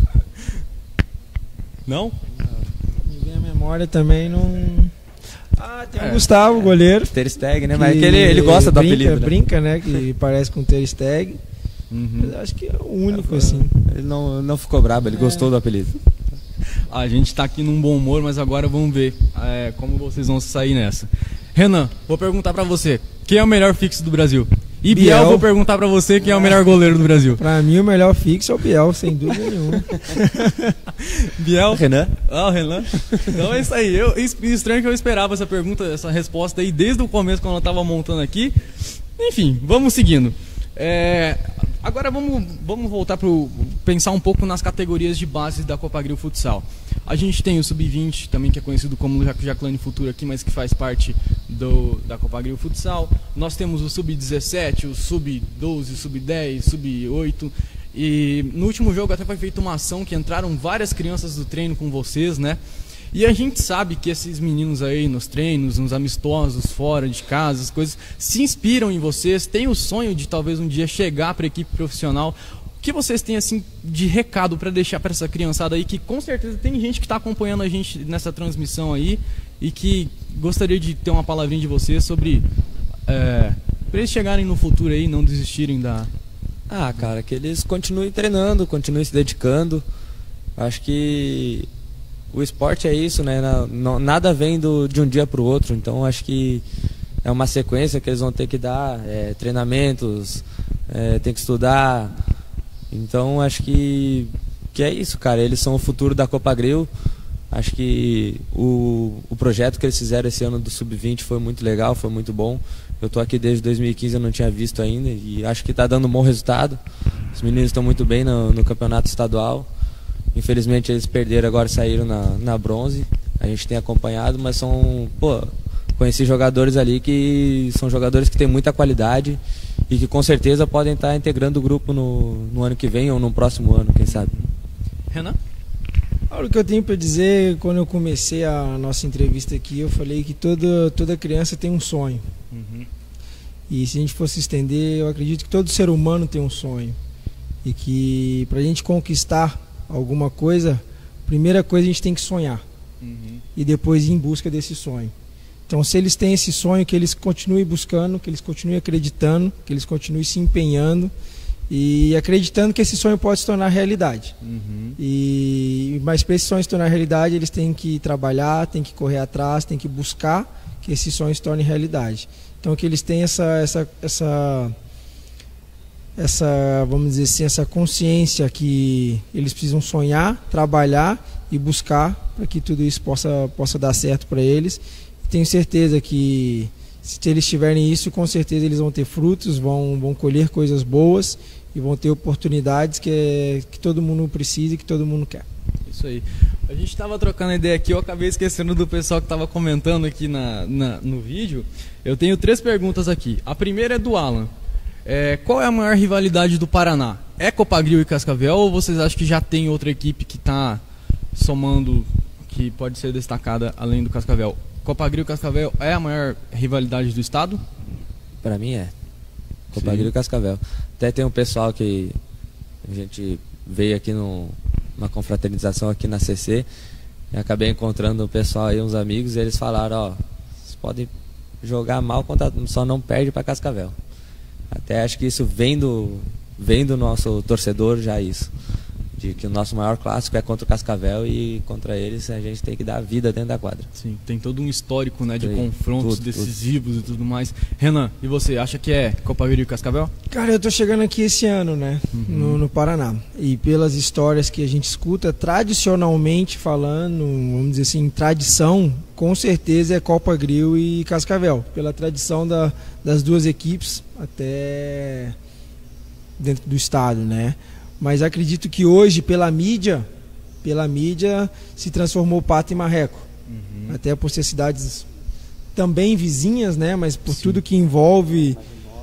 Não? Me vem a memória também, não... Ah, tem o Gustavo, goleiro. Ter Stegen, né? Mas ele gosta do apelido, né? Brinca, né? Que parece com o Ter Stegen. Mas acho que é o único, assim. Ele não ficou brabo, ele gostou do apelido. A gente tá aqui num bom humor, mas agora vamos ver como vocês vão sair nessa. Renan, vou perguntar pra você, quem é o melhor fixo do Brasil? E Biel, vou perguntar pra você quem é o melhor goleiro do Brasil. Pra mim o melhor fixo é o Biel, sem dúvida nenhuma. Biel? Renan? Ah, o Renan. Então é isso aí. Estranho que eu esperava essa pergunta, essa resposta aí desde o começo quando eu tava montando aqui. Enfim, vamos seguindo. Agora vamos voltar para pensar um pouco nas categorias de base da Copagril Futsal. A gente tem o Sub-20, também que é conhecido como Jaclane Futuro aqui, mas que faz parte da Copagril Futsal. Nós temos o Sub-17, o Sub-12, o Sub-10, Sub-8. E no último jogo até foi feita uma ação que entraram várias crianças do treino com vocês, né? E a gente sabe que esses meninos aí nos treinos, nos amistosos, fora de casa, as coisas, se inspiram em vocês, têm o sonho de talvez um dia chegar para a equipe profissional. O que vocês têm assim de recado para deixar para essa criançada aí, que com certeza tem gente que está acompanhando a gente nessa transmissão aí e que gostaria de ter uma palavrinha de vocês sobre para eles chegarem no futuro aí, não desistirem da... Ah, cara, que eles continuem treinando, continuem se dedicando. Acho que o esporte é isso, né? Nada vem de um dia para o outro, então acho que é uma sequência que eles vão ter que dar, treinamentos, tem que estudar. Então acho que é isso, cara. Eles são o futuro da Copagril. Acho que o projeto que eles fizeram esse ano do Sub-20 foi muito legal, foi muito bom. Eu tô aqui desde 2015, eu não tinha visto ainda e acho que está dando um bom resultado. Os meninos estão muito bem no campeonato estadual. Infelizmente eles perderam, agora saíram na bronze. A gente tem acompanhado, mas conheci jogadores ali que são jogadores que têm muita qualidade e que com certeza podem estar integrando o grupo no ano que vem ou no próximo ano, quem sabe. Renan? O que eu tenho para dizer, quando eu comecei a nossa entrevista aqui, eu falei que toda criança tem um sonho. Uhum. E se a gente fosse estender, eu acredito que todo ser humano tem um sonho. E que para a gente conquistar alguma coisa, primeira coisa a gente tem que sonhar. Uhum. E depois ir em busca desse sonho. Então, se eles têm esse sonho, que eles continuem buscando, que eles continuem acreditando, que eles continuem se empenhando e acreditando que esse sonho pode se tornar realidade. Uhum. Mas para esse sonho se tornar realidade, eles têm que trabalhar, têm que correr atrás, têm que buscar que esse sonho se torne realidade. Então, que eles tenham essa vamos dizer assim, essa consciência que eles precisam sonhar, trabalhar e buscar para que tudo isso possa dar certo para eles. Tenho certeza que se eles tiverem isso, com certeza eles vão ter frutos, vão colher coisas boas e vão ter oportunidades que todo mundo precisa e que todo mundo quer. Isso aí. A gente estava trocando ideia aqui, eu acabei esquecendo do pessoal que estava comentando aqui no vídeo. Eu tenho 3 perguntas aqui. A primeira é do Alan. Qual é a maior rivalidade do Paraná? É Copagril e Cascavel ou vocês acham que já tem outra equipe que está somando, que pode ser destacada além do Cascavel? Copagril e Cascavel é a maior rivalidade do estado? Para mim é. Copagril e Cascavel. Até tem um pessoal que a gente veio aqui numa confraternização aqui na CC e acabei encontrando o pessoal aí, uns amigos, e eles falaram, vocês podem jogar mal, só não perde para Cascavel. Até acho que isso vem do nosso torcedor já isso. De que o nosso maior clássico é contra o Cascavel e contra eles a gente tem que dar vida dentro da quadra. Sim, tem todo um histórico, né, de Sim, confrontos decisivos e tudo mais. Renan, e você, acha que é Copagril e Cascavel? Cara, eu tô chegando aqui esse ano, né, no Paraná. E pelas histórias que a gente escuta, tradicionalmente falando, vamos dizer assim, tradição, com certeza é Copagril e Cascavel. Pela tradição das duas equipes até dentro do estado, né. Mas acredito que hoje, pela mídia, se transformou Pato e Marreco. Uhum. Até por ser cidades também vizinhas, né? Mas por tudo que envolve,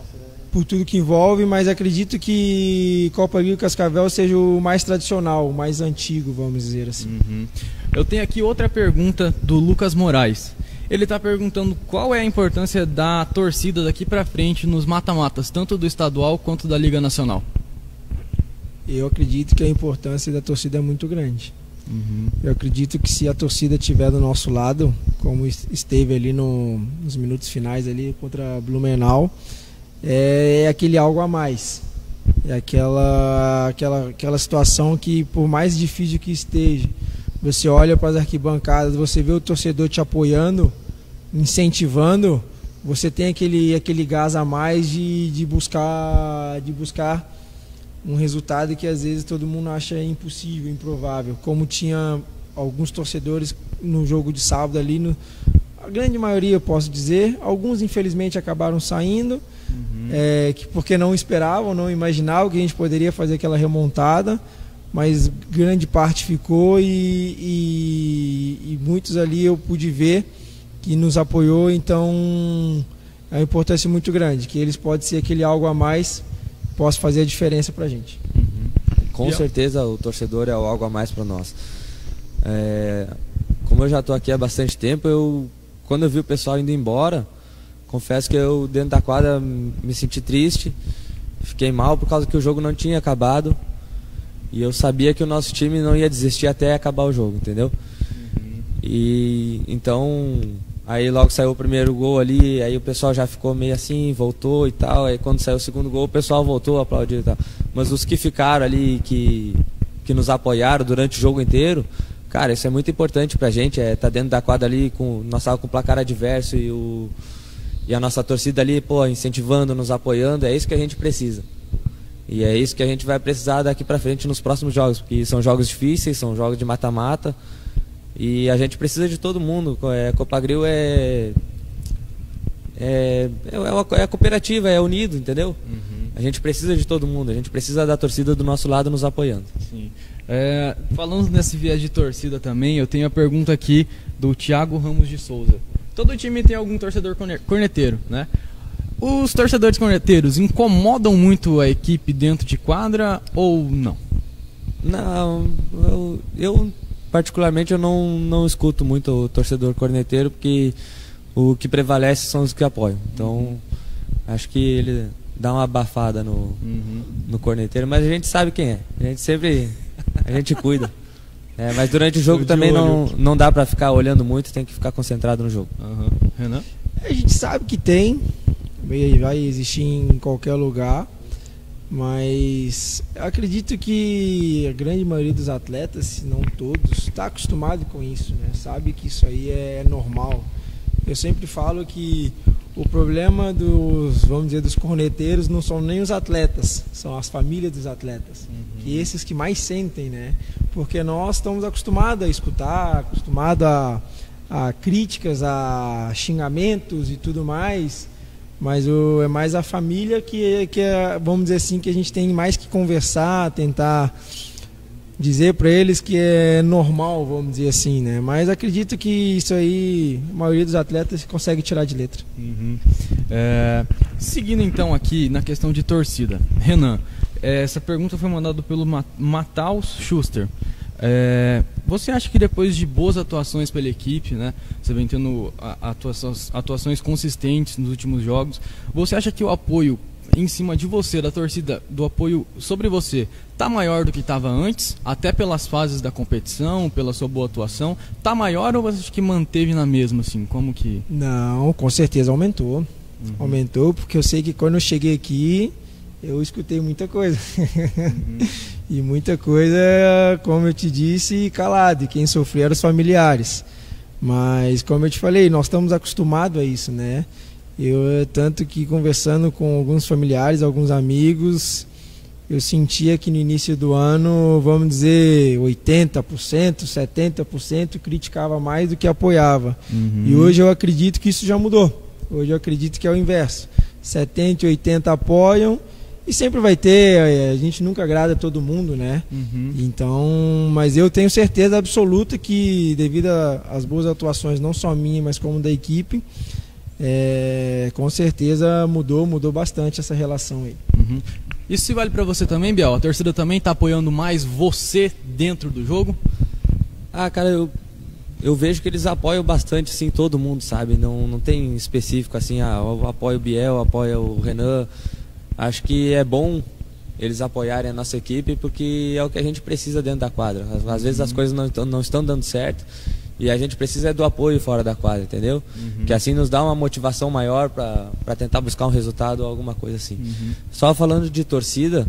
mas acredito que Copagril e Cascavel seja o mais tradicional, o mais antigo, vamos dizer assim. Uhum. Eu tenho aqui outra pergunta do Lucas Moraes. Ele está perguntando qual é a importância da torcida daqui para frente nos mata-matas, tanto do estadual quanto da Liga Nacional. Eu acredito que a importância da torcida é muito grande. Eu acredito que se a torcida estiver do nosso lado, como esteve ali nos minutos finais ali contra Blumenau, é aquele algo a mais. É aquela situação que, por mais difícil que esteja, você olha para as arquibancadas, você vê o torcedor te apoiando, incentivando, você tem aquele gás a mais de buscar um resultado que às vezes todo mundo acha impossível, improvável, como tinha alguns torcedores no jogo de sábado ali, a grande maioria eu posso dizer, alguns infelizmente acabaram saindo, porque não esperavam, não imaginavam que a gente poderia fazer aquela remontada, mas grande parte ficou e muitos ali eu pude ver que nos apoiou, então é uma importância muito grande, que eles podem ser aquele algo a mais, possa fazer a diferença pra gente. Com certeza o torcedor é algo a mais para nós. Como eu já estou aqui há bastante tempo, quando eu vi o pessoal indo embora, confesso que eu dentro da quadra me senti triste, fiquei mal por causa que o jogo não tinha acabado e eu sabia que o nosso time não ia desistir até acabar o jogo, entendeu? E então aí logo saiu o primeiro gol ali, aí o pessoal já ficou meio assim, voltou e tal, aí quando saiu o segundo gol o pessoal voltou a aplaudir e tal. Mas os que ficaram ali, que nos apoiaram durante o jogo inteiro, cara, isso é muito importante pra gente, tá dentro da quadra ali, nós estávamos com o placar adverso e a nossa torcida ali, incentivando, nos apoiando, é isso que a gente precisa. E é isso que a gente vai precisar daqui pra frente nos próximos jogos, porque são jogos difíceis, são jogos de mata-mata, e a gente precisa de todo mundo. Copagril é cooperativa, é unido, entendeu? A gente precisa de todo mundo, a gente precisa da torcida do nosso lado nos apoiando. Sim. Falando nesse viés de torcida também, eu tenho a pergunta aqui do Thiago Ramos de Souza. Todo time tem algum torcedor corneteiro, né? Os torcedores corneteiros incomodam muito a equipe dentro de quadra ou não? Não, eu particularmente eu não escuto muito o torcedor corneteiro, porque o que prevalece são os que apoiam. Então acho que ele dá uma abafada no corneteiro, mas a gente sabe quem é. A gente cuida. Mas durante o jogo também não dá pra ficar olhando muito, tem que ficar concentrado no jogo. Renan? A gente sabe que tem, vai existir em qualquer lugar, mas acredito que a grande maioria dos atletas, se não todos, está acostumado com isso, né? Sabe que isso aí é normal. Eu sempre falo que o problema dos corneteiros não são nem os atletas, são as famílias dos atletas. Que esses que mais sentem, né? Porque nós estamos acostumados a escutar, acostumados a críticas, a xingamentos e tudo mais, mas é mais a família que vamos dizer assim, que a gente tem mais que conversar, tentar dizer para eles que é normal, vamos dizer assim, né? Mas acredito que isso aí, a maioria dos atletas consegue tirar de letra. Seguindo então aqui na questão de torcida, Renan, essa pergunta foi mandada pelo Matheus Schuster. Você acha que depois de boas atuações pela equipe, né, você vem tendo atuações consistentes nos últimos jogos, você acha que o apoio em cima de você, da torcida, do apoio sobre você, tá maior do que estava antes, até pelas fases da competição, pela sua boa atuação? Tá maior ou você acha que manteve na mesma, assim? Como que... Não, com certeza aumentou. Aumentou, porque eu sei que quando eu cheguei aqui, eu escutei muita coisa. E muita coisa, como eu te disse, calado. E quem sofreu eram os familiares. Mas, como eu te falei, nós estamos acostumados a isso, né? Tanto que conversando com alguns familiares, alguns amigos, eu sentia que no início do ano, vamos dizer, 80%, 70% criticava mais do que apoiava. E hoje eu acredito que isso já mudou. Hoje eu acredito que é o inverso. 70% e 80% apoiam, e sempre vai ter, a gente nunca agrada todo mundo, né? Então, mas eu tenho certeza absoluta que, devido às boas atuações, não só minha, mas como da equipe, com certeza mudou bastante essa relação aí. Isso se vale pra você também, Biel? A torcida também tá apoiando mais você dentro do jogo? Cara, eu vejo que eles apoiam bastante, assim, todo mundo, sabe? Não tem específico, assim, eu apoio o Biel, eu apoio o Renan. Acho que é bom eles apoiarem a nossa equipe, porque é o que a gente precisa dentro da quadra. Às vezes as coisas não estão dando certo e a gente precisa do apoio fora da quadra, entendeu? Que assim nos dá uma motivação maior para tentar buscar um resultado ou alguma coisa assim. Só falando de torcida,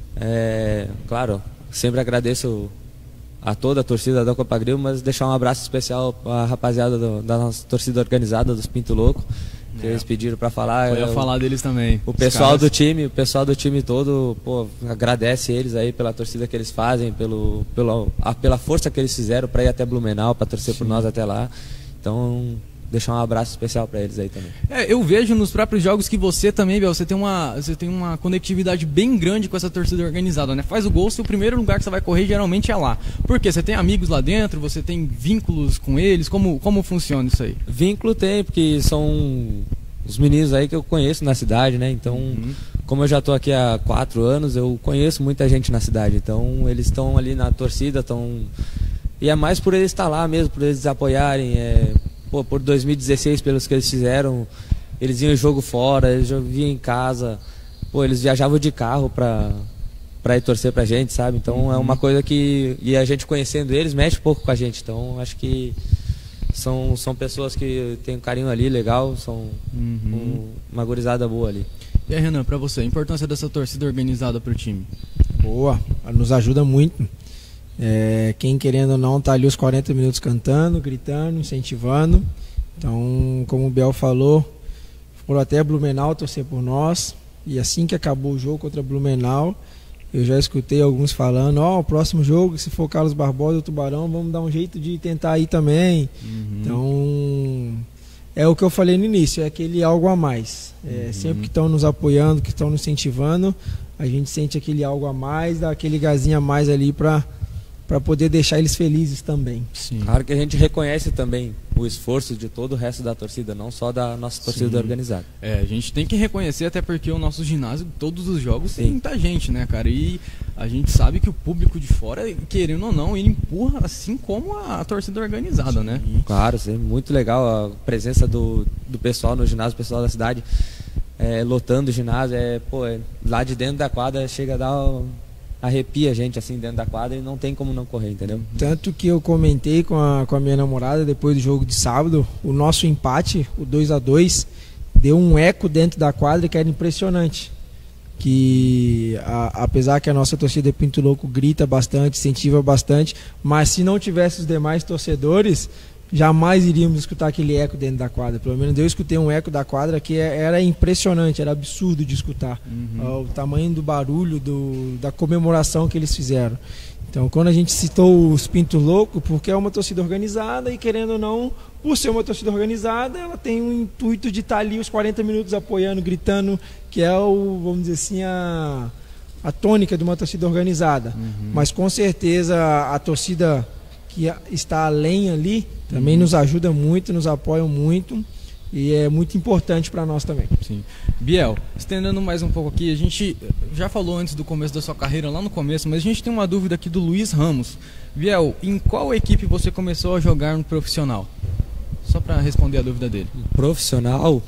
claro, sempre agradeço a toda a torcida da Copagril, mas deixar um abraço especial para a rapaziada da nossa torcida organizada, dos Pinto Louco, que eles pediram para falar. Eu ia falar deles também. O pessoal do time todo, pô, agradece eles aí pela torcida que eles fazem, pela força que eles fizeram para ir até Blumenau, para torcer por nós até lá. Então, deixar um abraço especial para eles aí também. Eu vejo nos próprios jogos que você também, Biel, você tem uma conectividade bem grande com essa torcida organizada, né? Faz o gol, o primeiro lugar que você vai correr geralmente é lá. Por quê? Você tem amigos lá dentro, você tem vínculos com eles, como funciona isso aí? Vínculo tem, porque são os meninos aí que eu conheço na cidade, né? Então, como eu já tô aqui há 4 anos, eu conheço muita gente na cidade, então eles estão ali na torcida, e é mais por eles estar lá mesmo, por eles apoiarem, por 2016, pelos que eles fizeram, eles iam jogo fora, eles vinham em casa, eles viajavam de carro pra ir torcer pra gente, sabe? Então é uma coisa que, e a gente conhecendo eles, mexe um pouco com a gente, então acho que são pessoas que têm um carinho ali legal, são uma gurizada boa ali. E aí, Renan, pra você, a importância dessa torcida organizada pro time? Boa, nos ajuda muito. Quem querendo ou não tá ali os 40 minutos cantando, gritando, incentivando. Então, como o Biel falou, foram até Blumenau torcer por nós. E assim que acabou o jogo contra Blumenau, eu já escutei alguns falando: o próximo jogo, se for Carlos Barbosa ou Tubarão, vamos dar um jeito de tentar ir também. Então, é o que eu falei no início, é aquele algo a mais. Sempre que estão nos apoiando, que estão nos incentivando, a gente sente aquele algo a mais, dá aquele gazinho a mais ali para poder deixar eles felizes também. Sim. Claro que a gente reconhece também o esforço de todo o resto da torcida, não só da nossa torcida organizada. A gente tem que reconhecer, até porque o nosso ginásio, todos os jogos, tem muita gente, né, cara? E a gente sabe que o público de fora, querendo ou não, ele empurra assim como a torcida organizada, né? Claro, sim, muito legal a presença do pessoal no ginásio, o pessoal da cidade lotando o ginásio, lá de dentro da quadra chega a dar... arrepia a gente assim dentro da quadra e não tem como não correr, entendeu? Tanto que eu comentei com a minha namorada depois do jogo de sábado, o nosso empate, o 2-2, deu um eco dentro da quadra que era impressionante. Que apesar que a nossa torcida Pinto Louco grita bastante, incentiva bastante, mas se não tivesse os demais torcedores, jamais iríamos escutar aquele eco dentro da quadra. Pelo menos eu escutei um eco da quadra que era impressionante, era absurdo de escutar. O tamanho do barulho, da comemoração que eles fizeram. Então, quando a gente citou os Pinto Louco, porque é uma torcida organizada e, querendo ou não, por ser uma torcida organizada, ela tem o intuito de estar ali os 40 minutos apoiando, gritando, que é vamos dizer assim, a tônica de uma torcida organizada. Mas com certeza a torcida que está além ali também nos ajuda muito, nos apoia muito e é muito importante para nós também. Sim. Biel, estendendo mais um pouco aqui, a gente já falou antes do começo da sua carreira, lá no começo, mas a gente tem uma dúvida aqui do Luiz Ramos. Biel, em qual equipe você começou a jogar no profissional? Só para responder a dúvida dele. Profissional,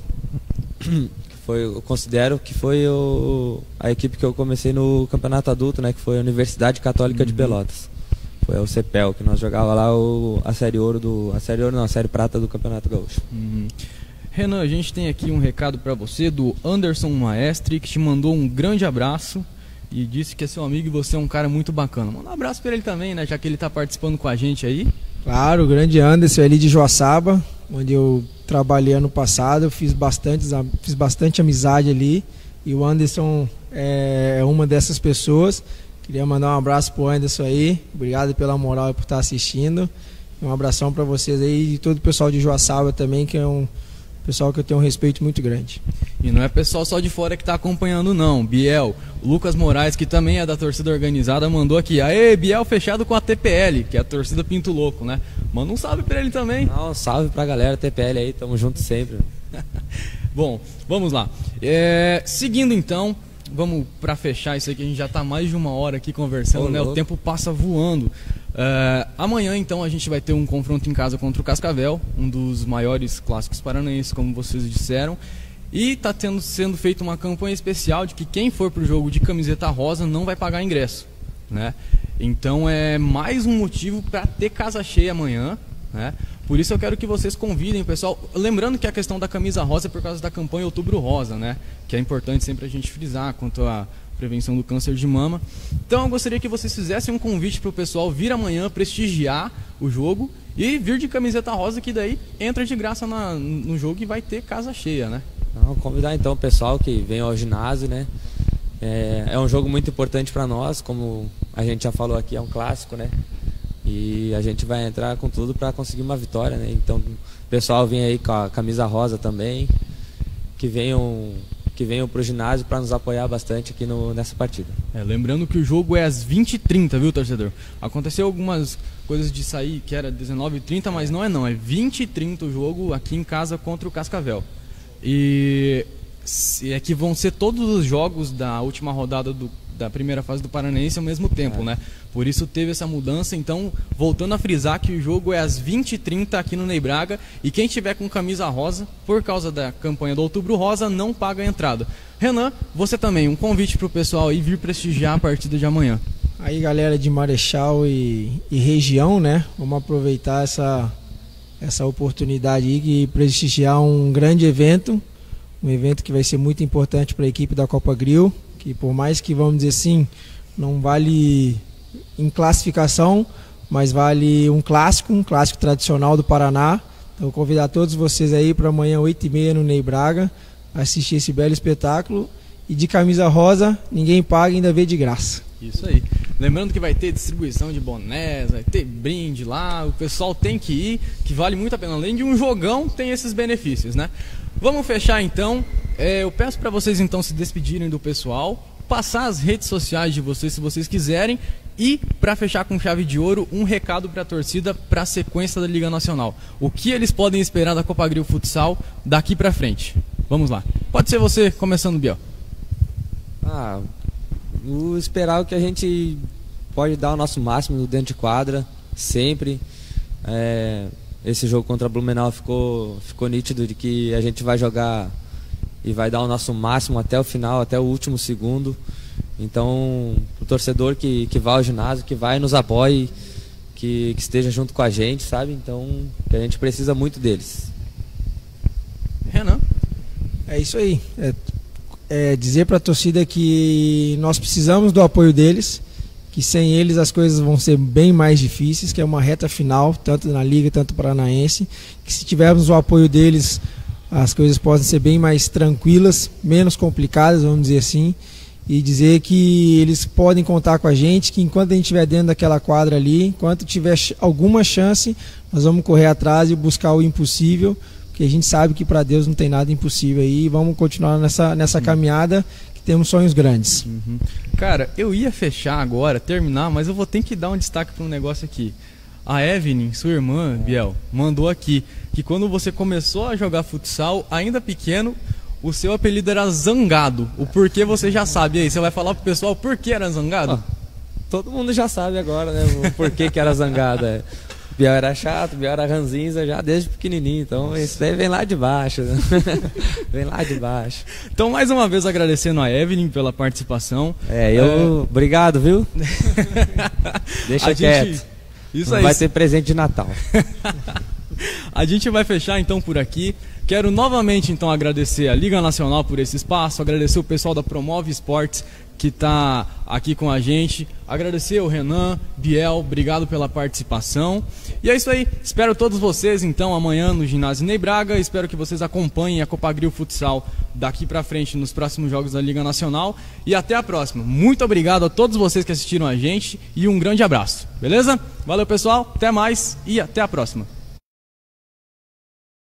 eu considero que foi a equipe que eu comecei no campeonato adulto, né, que foi a Universidade Católica de Pelotas. Foi o CEPEL, que nós jogava lá a série prata do Campeonato Gaúcho. Renan, a gente tem aqui um recado para você do Anderson Maestre, que te mandou um grande abraço e disse que é seu amigo e você é um cara muito bacana. Manda um abraço para ele também, né, já que ele está participando com a gente aí. Claro, o grande Anderson ali de Joaçaba, onde eu trabalhei ano passado, eu fiz bastante amizade ali, e o Anderson é uma dessas pessoas. Queria mandar um abraço pro Anderson aí, obrigado pela moral e por estar assistindo. Um abração para vocês aí e todo o pessoal de Joaçaba também, que é um pessoal que eu tenho um respeito muito grande. E não é pessoal só de fora que está acompanhando não, Biel. O Lucas Moraes, que também é da torcida organizada, mandou aqui: aê, Biel fechado com a TPL, que é a torcida Pinto Louco, né? Manda um salve para ele também. Um salve pra galera TPL aí, tamo junto sempre. Bom, vamos lá. Seguindo então, vamos para fechar isso aqui, a gente já está mais de 1 hora aqui conversando, né? O tempo passa voando. Amanhã então a gente vai ter um confronto em casa contra o Cascavel, um dos maiores clássicos paranaenses, como vocês disseram. E está sendo feita uma campanha especial de que quem for para o jogo de camiseta rosa não vai pagar ingresso, né? Então é mais um motivo para ter casa cheia amanhã, né? Por isso eu quero que vocês convidem o pessoal. Lembrando que a questão da camisa rosa é por causa da campanha Outubro Rosa, né? Que é importante sempre a gente frisar quanto à prevenção do câncer de mama. Então eu gostaria que vocês fizessem um convite para o pessoal vir amanhã prestigiar o jogo e vir de camiseta rosa, que daí entra de graça no jogo e vai ter casa cheia, né? Não, convidar então o pessoal que vem ao ginásio, né? É um jogo muito importante para nós, como a gente já falou aqui, é um clássico, né? E a gente vai entrar com tudo para conseguir uma vitória, né? Então o pessoal vem aí com a camisa rosa também, que venham pro ginásio para nos apoiar bastante aqui nessa partida. Lembrando que o jogo é às 20h30, viu, torcedor? Aconteceu algumas coisas de sair que era 19h30, mas não, é 20h30 o jogo aqui em casa contra o Cascavel. E é que vão ser todos os jogos da última rodada da primeira fase do Paranaense ao mesmo tempo, né? Por isso teve essa mudança. Então, voltando a frisar que o jogo é às 20h30 aqui no Ney Braga. E quem tiver com camisa rosa, por causa da campanha do Outubro Rosa, não paga a entrada. Renan, você também, um convite para o pessoal aí vir prestigiar a partida de amanhã. Aí, galera de Marechal e região, né? Vamos aproveitar essa oportunidade aí de prestigiar um grande evento, um evento que vai ser muito importante para a equipe da Copa Grill, que por mais que, vamos dizer assim, não vale em classificação, mas vale um clássico tradicional do Paraná. Então vou convidar todos vocês aí para amanhã 8h30 no Ney Braga, assistir esse belo espetáculo. E de camisa rosa, ninguém paga e ainda vê de graça. Isso aí. Lembrando que vai ter distribuição de bonés, vai ter brinde lá, o pessoal tem que ir, que vale muito a pena. Além de um jogão, tem esses benefícios, né? Vamos fechar então. Eu peço para vocês então se despedirem do pessoal, passar as redes sociais de vocês se vocês quiserem, e para fechar com chave de ouro, um recado para a torcida para a sequência da Liga Nacional. O que eles podem esperar da Copa Grill Futsal daqui para frente? Vamos lá. Pode ser você começando, Biel. Esperar o que a gente pode dar o nosso máximo dentro de quadra, sempre. Esse jogo contra a Blumenau ficou nítido de que a gente vai jogar e vai dar o nosso máximo até o final, até o último segundo. Então, o torcedor que vai ao ginásio, que vai e nos apoie, que esteja junto com a gente, sabe? Então, que a gente precisa muito deles. Renan? É isso aí. Dizer para a torcida que nós precisamos do apoio deles, que sem eles as coisas vão ser bem mais difíceis, que é uma reta final, tanto na Liga, tanto Paranaense, que se tivermos o apoio deles, as coisas podem ser bem mais tranquilas, menos complicadas, vamos dizer assim, e dizer que eles podem contar com a gente, que enquanto a gente estiver dentro daquela quadra ali, enquanto tiver alguma chance, nós vamos correr atrás e buscar o impossível, porque a gente sabe que para Deus não tem nada impossível aí, e vamos continuar nessa caminhada, que temos sonhos grandes. Cara, eu ia fechar agora, terminar, mas eu vou ter que dar um destaque para um negócio aqui. A Evelyn, sua irmã, Biel, mandou aqui que quando você começou a jogar futsal, ainda pequeno, o seu apelido era Zangado. O porquê você já sabe. E aí, você vai falar pro pessoal por que era Zangado? Todo mundo já sabe agora, né? O porquê que era Zangado. Biel era chato, Biel era ranzinza já desde pequenininho. Então isso daí vem lá de baixo. Né? Vem lá de baixo. Então, mais uma vez agradecendo a Evelyn pela participação. Obrigado, viu? Deixa quieto. Isso não aí. Vai ter presente de Natal. A gente vai fechar então por aqui. Quero novamente então agradecer a Liga Nacional por esse espaço, agradecer o pessoal da Promove Esportes que está aqui com a gente, agradecer ao Renan, Biel, obrigado pela participação. E é isso aí, espero todos vocês então amanhã no ginásio Ney Braga, espero que vocês acompanhem a Copa Grill Futsal daqui para frente nos próximos jogos da Liga Nacional e até a próxima. Muito obrigado a todos vocês que assistiram a gente e um grande abraço, beleza? Valeu pessoal, até mais e até a próxima.